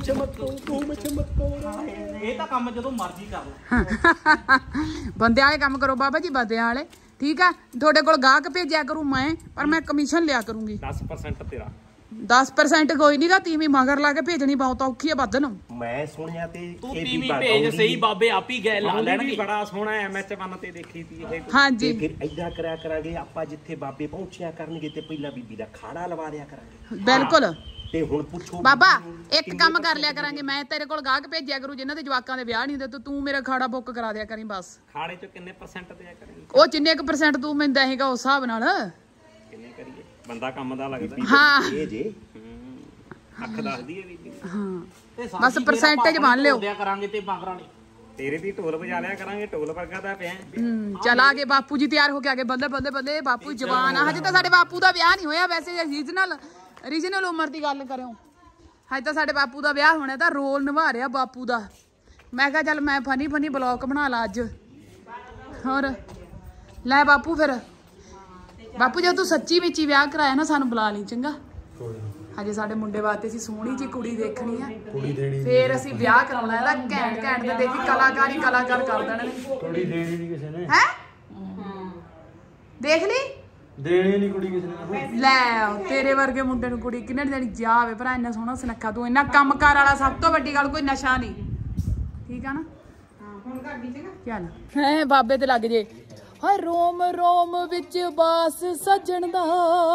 रे। ਇਹ ਤਾਂ ਕੰਮ ਜਦੋਂ ਮਰਜ਼ੀ ਕਰ ਲਓ। ਬੰਦਿਆਂ ਵਾਲੇ ਕੰਮ ਕਰੋ ਬਾਬਾ ਜੀ, ਬੰਦਿਆਂ ਵਾਲੇ, ਠੀਕ ਆ। ਤੁਹਾਡੇ ਕੋਲ ਗਾਹਕ ਭੇਜਿਆ ਕਰੂ ਮੈਂ, ਪਰ ਮੈਂ ਕਮਿਸ਼ਨ ਲਿਆ ਕਰੂੰਗੀ 10% ਤੇਰਾ। 10% ਕੋਈ ਨਹੀਂਗਾ, ਤੀਵੀਂ ਮਗਰ ਲਾ ਕੇ ਭੇਜਣੀ ਬਹੁਤ ਔਖੀ ਆ ਵੱਧ ਨੂੰ। ਮੈਂ ਸੁਣਿਆ ਤੇ ਤੂੰ ਟੀਵੀ ਭੇਜ ਸਹੀ, ਬਾਬੇ ਆਪ ਹੀ ਗਏ ਲਾ ਲੈਣਗੇ। ਬੜਾ ਸੋਹਣਾ ਐਮਐਚ1 ਤੇ ਦੇਖੀ ਤੀ ਇਹ। ਹਾਂਜੀ ਫਿਰ ਏਦਾਂ ਕਰਿਆ ਕਰਾਂਗੇ ਆਪਾਂ, ਜਿੱਥੇ ਬਾਬੇ ਪਹੁੰਚਿਆ ਕਰਨਗੇ ਤੇ ਪਹਿਲਾਂ ਬੀਬੀ ਦਾ ਖਾੜਾ ਲਵਾ ਲਿਆ ਕਰਾਂਗੇ। ਬਿਲਕੁਲ। ਤੇ ਹੁਣ ਪੁੱਛੋ ਬਾਬਾ ਇੱਕ ਕੰਮ ਕਰ ਲਿਆ ਕਰਾਂਗੇ, ਮੈਂ ਤੇਰੇ ਕੋਲ ਗਾਹਕ ਭੇਜਿਆ ਕਰੂ ਜਿਨ੍ਹਾਂ ਦੇ ਜਵਾਕਾਂ ਦੇ ਵਿਆਹ ਨਹੀਂ ਹੁੰਦੇ, ਤੂੰ ਮੇਰਾ ਖਾੜਾ ਬੁੱਕ ਕਰਾ ਦਿਆ ਕਰੀ ਬਸ। ਖਾੜੇ ਚ ਕਿੰਨੇ % ਦਿਆ ਕਰੇਂਗੇ? ਉਹ ਜਿੰਨੇ ਕੁ % ਤੂੰ ਮੈਨੂੰ ਦੇਹੇਗਾ ਉਸ ਹਿਸਾਬ ਨਾਲ। ਕਿੰਨੇ ਕਰੀਏ, ਬੰਦਾ ਕੰਮ ਦਾ ਲੱਗਦਾ। ਹਾਂ ਇਹ ਜੇ ਅੱਖ ਦੱਸਦੀ ਹੈ ਬੀਬੀ। ਹਾਂ ਬਸ percentage ਮੰਨ ਲਿਓ। ਕਰਾਂਗੇ ਤੇ ਬਾਗਰਾਂ ਨੇ ਤੇਰੇ ਦੀ ਢੋਲ ਵਜਾ ਲਿਆ ਕਰਾਂਗੇ, ਢੋਲ ਵਰਗਾ ਦਾ ਪਿਆ। ਚਲ ਆ ਗਏ ਬਾਪੂ ਜੀ, ਤਿਆਰ ਹੋ ਕੇ ਆ ਗਏ। ਬੱਲੇ ਬਾਪੂ ਜਵਾਨ ਆ, ਹਜੇ ਤਾਂ ਸਾਡੇ ਬਾਪੂ ਦਾ ਵਿਆਹ ਨਹੀਂ ਹੋਇਆ। ਵੈਸੇ ਰੀਜਨਲ ਉਮਰ ਦੀ ਗੱਲ ਕਰਿਓ, ਹਜੇ ਤਾਂ ਸਾਡੇ ਬਾਪੂ ਦਾ ਵਿਆਹ ਹੋਣਾ, ਤਾਂ ਰੋਲ ਨਿਭਾ ਰਿਹਾ ਬਾਪੂ ਦਾ। ਮੈਂ ਕਿਹਾ ਚੱਲ ਮੈਂ ਫਨੀ ਬਲੌਗ ਬਣਾ ਲਾ ਅੱਜ। ਹੋਰ ਲੈ ਬਾਪੂ, ਫਿਰ ਬਾਪੂ ਜੇ ਤੂੰ ਸੱਚੀ ਵਿੱਚ ਹੀ ਵਿਆਹ ਕਰਾਇਆ ਨਾ, ਸਾਨੂੰ ਬੁਲਾ ਲਈ ਚੰਗਾ। ਹਜੇ ਸਾਡੇ ਮੁੰਡੇ ਵਾਸਤੇ ਅਸੀਂ ਸੋਹਣੀ ਜੀ ਕੁੜੀ ਦੇਖਣੀ ਆ, ਫੇਰ ਅਸੀਂ ਵਿਆਹ ਕਰਾਉਣਾ ਇਹਦਾ ਘੈਂਟ ਤੇ ਦੇਖੀ ਕਲਾਕਾਰ ਕਰ ਦੇਣਾ ਨੇ। ਕੁੜੀ ਦੇਣੀ ਨਹੀਂ ਕਿਸੇ ਨੇ, ਹੈ ਦੇਖ ਲਈ ਦੇਣੀ ਨਹੀਂ ਕੁੜੀ ਕਿਸੇ ਨੇ। ਲੈ ਤੇਰੇ ਵਰਗੇ ਮੁੰਡੇ ਨੂੰ ਕੁੜੀ ਕਿੰਨੇ ਦੇਣੀ ਜਾਵੇ ਭਰਾ, ਇੰਨਾ ਸੋਹਣਾ ਸੁਨੱਖਾ, ਤੂੰ ਇੰਨਾ ਕੰਮਕਾਰ ਵਾਲਾ। ਸਭ ਤੋਂ ਵੱਡੀ ਗੱਲ ਕੋਈ ਨਸ਼ਾ ਨਹੀਂ, ਠੀਕ ਆ ਨਾ। ਹੁਣ ਕਰ ਦੀ ਚੱਲ ਹੈ ਬਾਬੇ ਤੇ ਲੱਗ ਜੇ। ਹਾਏ ਰੋਮ ਵਿੱਚ ਬਾਸ ਸੱਜਣ ਦਾ,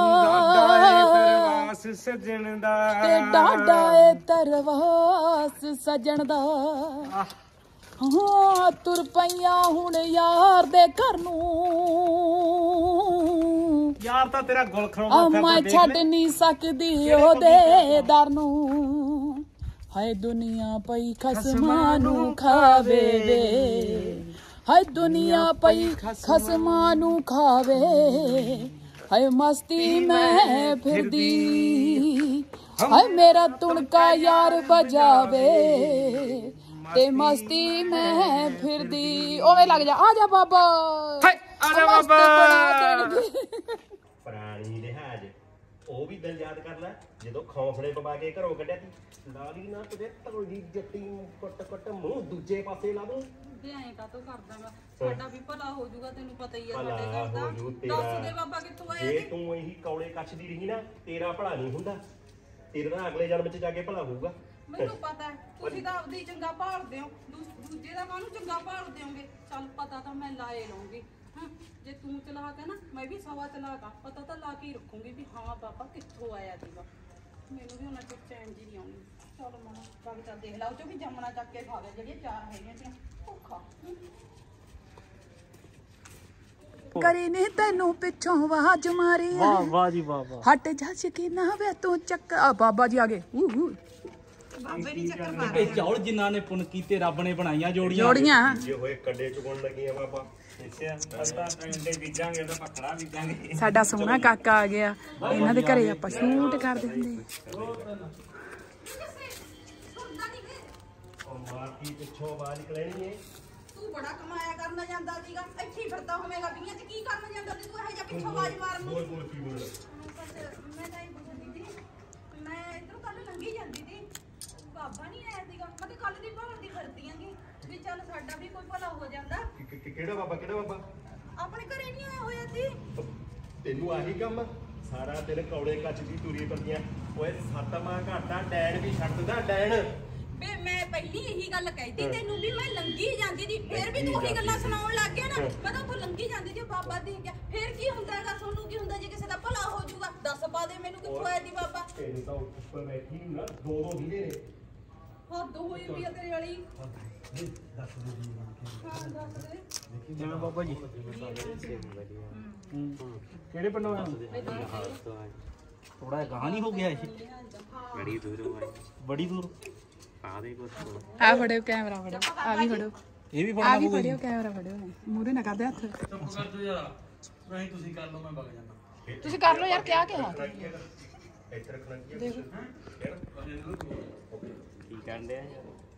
ਸੱਜਣ ਦਾ ਤੇ ਡਾਡਾ ਏ ਤਰਵਾਸ ਸੱਜਣ ਦਾ। ਹਾਂ ਤੁਰ ਪਈਆਂ ਹੁਣ ਯਾਰ ਦੇ ਘਰ ਨੂੰ, ਯਾਰ ਤਾਂ ਤੇਰਾ ਗੁਲ ਖੜਾਉਣਾ ਮੈਂ ਛੱਡ ਨਹੀਂ ਸਕਦੀ ਉਹਦੇ ਦਰ ਨੂੰ। ਹਾਏ ਦੁਨੀਆ ਪਈ ਖਸਮਾਂ ਨੂੰ ਖਾਵੇ ਵੇ, ਹਾਏ ਦੁਨੀਆ ਪਈ ਖਸਮਾਂ ਨੂੰ ਖਾਵੇ, ਹਾਏ ਮਸਤੀ ਮੈਂ ਫਿਰਦੀ, ਹਾਏ ਮੇਰਾ ਤੁਣਕਾ ਯਾਰ ਬਜਾਵੇ ਤੇ ਮਸਤੀ ਮੈਂ ਫਿਰਦੀ। ਓਵੇਂ ਲੱਗ ਜਾ, ਆ ਜਾ ਬਾਬਾ, ਆ ਜਾ ਬਾਬਾ। ਪੁਰਾਣੀ ਲਿਹਾਜ਼ ਉਹ ਵੀ ਦਿਨ ਯਾਦ ਕਰ ਲੈ ਜਦੋਂ ਖੌਫਲੇ ਪਵਾ ਕੇ ਘਰੋਂ ਕੱਢਿਆ ਸੀ। ਲਾਲੀ ਨਾ ਤੁਝੇ ਤਗੜੀ ਜੱਟੀ ਕੁੱਟ ਕੁੱਟ ਮੂੰਹ ਦੂਜੇ ਪਾਸੇ ਲਾ ਦੂੰ। ਤੇ ਐਂ ਕਾਤੋਂ ਕਰਦਾਗਾ, ਸਾਡਾ ਵੀ ਭਲਾ ਹੋ ਜਾਊਗਾ, ਤੈਨੂੰ ਪਤਾ ਹੀ ਆ ਭਲਾ ਸਾਡੇ ਘਰ ਦਾ। ਹੋ ਜੂ ਦੱਸ ਤੇਰਾ। ਦੇ ਬਾਬਾ ਕਿੱਥੋਂ ਆਇਆ ਜੇ ਤੇ ਤੂੰ ਇਹੀ ਕੌਲੇ ਕੱਛਦੀ ਰਹੀ ਨਾ ਤੇਰਾ ਭਲਾ ਨਹੀਂ ਹੁੰਦਾ, ਤੇਰਾ ਤਾਂ ਅਗਲੇ ਜਨਮ 'ਚ ਜਾ ਕੇ ਭਲਾ ਹੋਊਗਾ। ਮੈਨੂੰ ਪਤਾ ਹੈ ਤੁਸੀਂ ਤਾਂ ਆਪਦੀ ਚੰਗਾ ਭਾਲਦੇ ਹੋ, ਦੂਜੇ ਦਾ ਕਾਹਨੂੰ ਚੰਗਾ ਭਾਲਦੇ ਹੋਗੇ। ਚੱਲ ਪਤਾ ਤਾਂ ਮੈਂ ਲਾਏ ਲਊਂਗੀ। ਜੇ ਤੂੰ ਚਲਾਕ ਹੈ ਨਾ, ਮੈਂ ਵੀ ਸਵਾ ਚਲਾਕ ਆ, ਪਤਾ ਤਾਂ ਲਾ ਕੇ ਹੀ ਰੱਖੂੰਗੀ ਵੀ ਹਾਂ ਬਾਬਾ ਕਿੱਥੋਂ ਆਇਆ ਸੀਗਾ। ਮੈਨੂੰ ਵੀ ਉਹਨਾਂ ਚਿਰ ਚੈਨ ਜੀ ਨਹੀਂ ਆਉਣੀ। ਚਲ ਮਨਾ ਬਾਕੀ ਚੱਲ ਦੇਖ ਲਾ, ਉਹ ਚੋਂ ਵੀ ਜੰਮਣਾ ਚੱਕ ਕੇ ਖਾ ਲੈ, ਜਿਹੜੀਆਂ ਚਾਰ ਹੈਗੀਆਂ ਸੀ ਭੁੱਖਾ। ਕਰੀ ਨੀ ਤੈਨੂੰ ਪਿੱਛੋਂ ਆਵਾਜ਼ ਮਾਰੀ, ਵਾਹ ਵਾਹ ਜੀ ਵਾਹ ਵਾਹ। ਹਟ ਜਾ ਸ਼ਕੀਨਾ ਵੇ ਤੂੰ ਚੱਕ। ਆ ਬਾਬਾ ਜੀ ਆ ਗਏ। ਬਾਬੇ ਨਹੀਂ ਚੱਕਰ ਮਾਰ ਇਹ ਚੌਲ ਜਿਨ੍ਹਾਂ ਨੇ ਪੁੰਨ ਕੀਤੇ ਰੱਬ ਨੇ ਬਣਾਈਆਂ ਜੋੜੀਆਂ। ਜੋੜੀਆਂ ਜੇ ਹੋਏ ਕੱਡੇ ਚੁਗਣ ਲੱਗੀਆਂ ਬਾਬਾ। ਬੀਜਾਂਗੇ ਉਹਦਾ ਪਕੜਾ ਬੀਜਾਂਗੇ। ਸਾਡਾ ਸੋਹਣਾ ਕਾਕਾ ਆ ਗਿਆ, ਇਹਨਾਂ ਦੇ ਘਰੇ ਆਪਾਂ ਸ਼ੂਟ ਕਰਦੇ ਹੁੰਦੇ। ਉਹ ਮਾਰਕੀ ਪਿੱਛੋਂ ਆਵਾਜ਼ ਨਿਕਲਣੀ ਏ। ਤੂੰ ਬੜਾ ਕਮਾਇਆ ਕਰਨਾ ਜਾਂਦਾ ਸੀਗਾ, ਇੱਥੇ ਹੀ ਫਿਰਦਾ ਹੋਵੇਗਾ ਵੀਆਂ ਚ। ਕੀ ਕਰਨ ਜਾਂਦਾ ਸੀ ਤੂੰ ਇਹ ਜਿਹਾ ਪਿੱਛੋਂ ਆਵਾਜ਼ ਮਾਰਨ ਨੂੰ? ਬੋਲ ਕੀ ਬੋਲ। ਮੈਂ ਤਾਂ ਇਹ ਪੁੱਛਦੀ ਸੀ, ਮੈਂ ਇੱਧਰੋਂ ਕੱਲ ਲੰਘੀ ਜਾਂਦੀ ਸੀ, ਬਾਬਾ ਨਹੀਂ ਆਇਆ ਸੀਗਾ। ਮੈਂ ਤਾਂ ਕੱਲ ਦੀ ਭਾਲਦੀ ਫਿਰਦੀ ਆਂਗੀ ਵੀ ਚੱਲ ਸਾਡਾ ਵੀ ਕੋਈ ਭਲਾ ਹੋ ਜਾਂਦਾ। ਕਿਹੜਾ ਬਾਬਾ ਕਿਹੜਾ ਬਾਬਾ? ਆਪਣੇ ਘਰੇ ਨਹੀਂ ਆਇਆ ਹੋਇਆ ਸੀ। ਤੈਨੂੰ ਆਹੀ ਕੰਮ ਸਾਰਾ ਦਿਨ ਕੌਲੇ ਕੱਚ ਦੀ ਤੁਰੀ ਫਿਰਦੀਆਂ। ਓਏ ਸੱਤਵਾਂ ਘਾਟਾ ਡੈਣ ਵੀ ਛੱਡ ਦਿੰਦਾ ਡੈਣ। ਵੇ ਮੈਂ ਪਹਿਲੀ ਇਹੀ ਗੱਲ ਕਹਿਤੀ ਤੈਨੂੰ ਵੀ ਮੈਂ ਲੰਘੀ ਜਾਂਦੀ ਸੀ, ਫਿਰ ਵੀ ਤੂੰ ਉਹੀ ਗੱਲਾਂ ਸੁਣਾਉਣ ਲੱਗ ਗਿਆ ਨਾ। ਮੈਂ ਤਾਂ ਉੱਥੋਂ ਲੰਘੀ ਜਾਂਦੀ ਸੀ, ਬਾਬਾ ਦੇ ਗਿਆ। ਫਿਰ ਕੀ ਹੁੰਦਾ ਹੈਗਾ, ਤੁਹਾਨੂੰ ਕੀ ਹੁੰਦਾ ਜੇ ਕਿਸੇ ਦਾ ਭਲਾ ਹੋ ਜਾਊਗਾ? ਦੱਸ ਪਾ ਦੇ ਮੈਨੂੰ ਕਿੱਥੋਂ ਆਇਆ ਸੀ ਬਾਬਾ। ਤੈਨੂੰ ਤਾਂ ਉੱਪਰ ਬੈਠੀ ਨੂੰ ਨਾ ਦੋ ਦੋ ਹੀਰੇ ਨੇ। ਹੱਦ ਹੋਈ ਵੀ ਆ ਤੇਰੇ ਵਾਲੀ। ਦੱਸ ਦੇ ਜੀ ਹਾਂ ਦੱਸ ਦੇ। ਜਿਵੇਂ ਬਾਬਾ ਜੀ ਕਿਹੜੇ ਪਿੰਡੋਂ ਆਏ? ਥੋੜਾ ਗਾਹ ਨਹੀਂ ਹੋ ਗਿਆ ਇਹ? ਬੜੀ ਦੂਰੋਂ ਆਏ। ਬੜੀ ਦੂਰ। ਆ ਦੇ ਕੁਛ ਆ ਫੜਿਓ ਕੈਮਰਾ, ਫੜੋ ਆ ਵੀ ਫੜੋ, ਇਹ ਵੀ ਆ ਫੜਨਾ ਵੀ ਪਊਗਾ। ਫੜਿਓ ਕੈਮਰਾ, ਫੜਿਓ ਮੂਰੇ ਨਾ ਕਰਦੇ ਹੱਥ। ਚੁੱਪ ਕਰ ਜੋ ਯਾਰ, ਨਹੀਂ ਤੁਸੀਂ ਕਰ ਲਓ, ਮੈਂ ਵਗ ਜਾਣਾ। ਤੁਸੀਂ ਕਰ ਲਓ ਯਾਰ, ਕਿਆ ਕਿਹਾ ਇੱਥੇ ਰੱਖਣਾ ਕੀ ਹੈ? ਦੇਖੋ ਕੀ ਕਰਨ ਡਿਆ ਯਾਰ?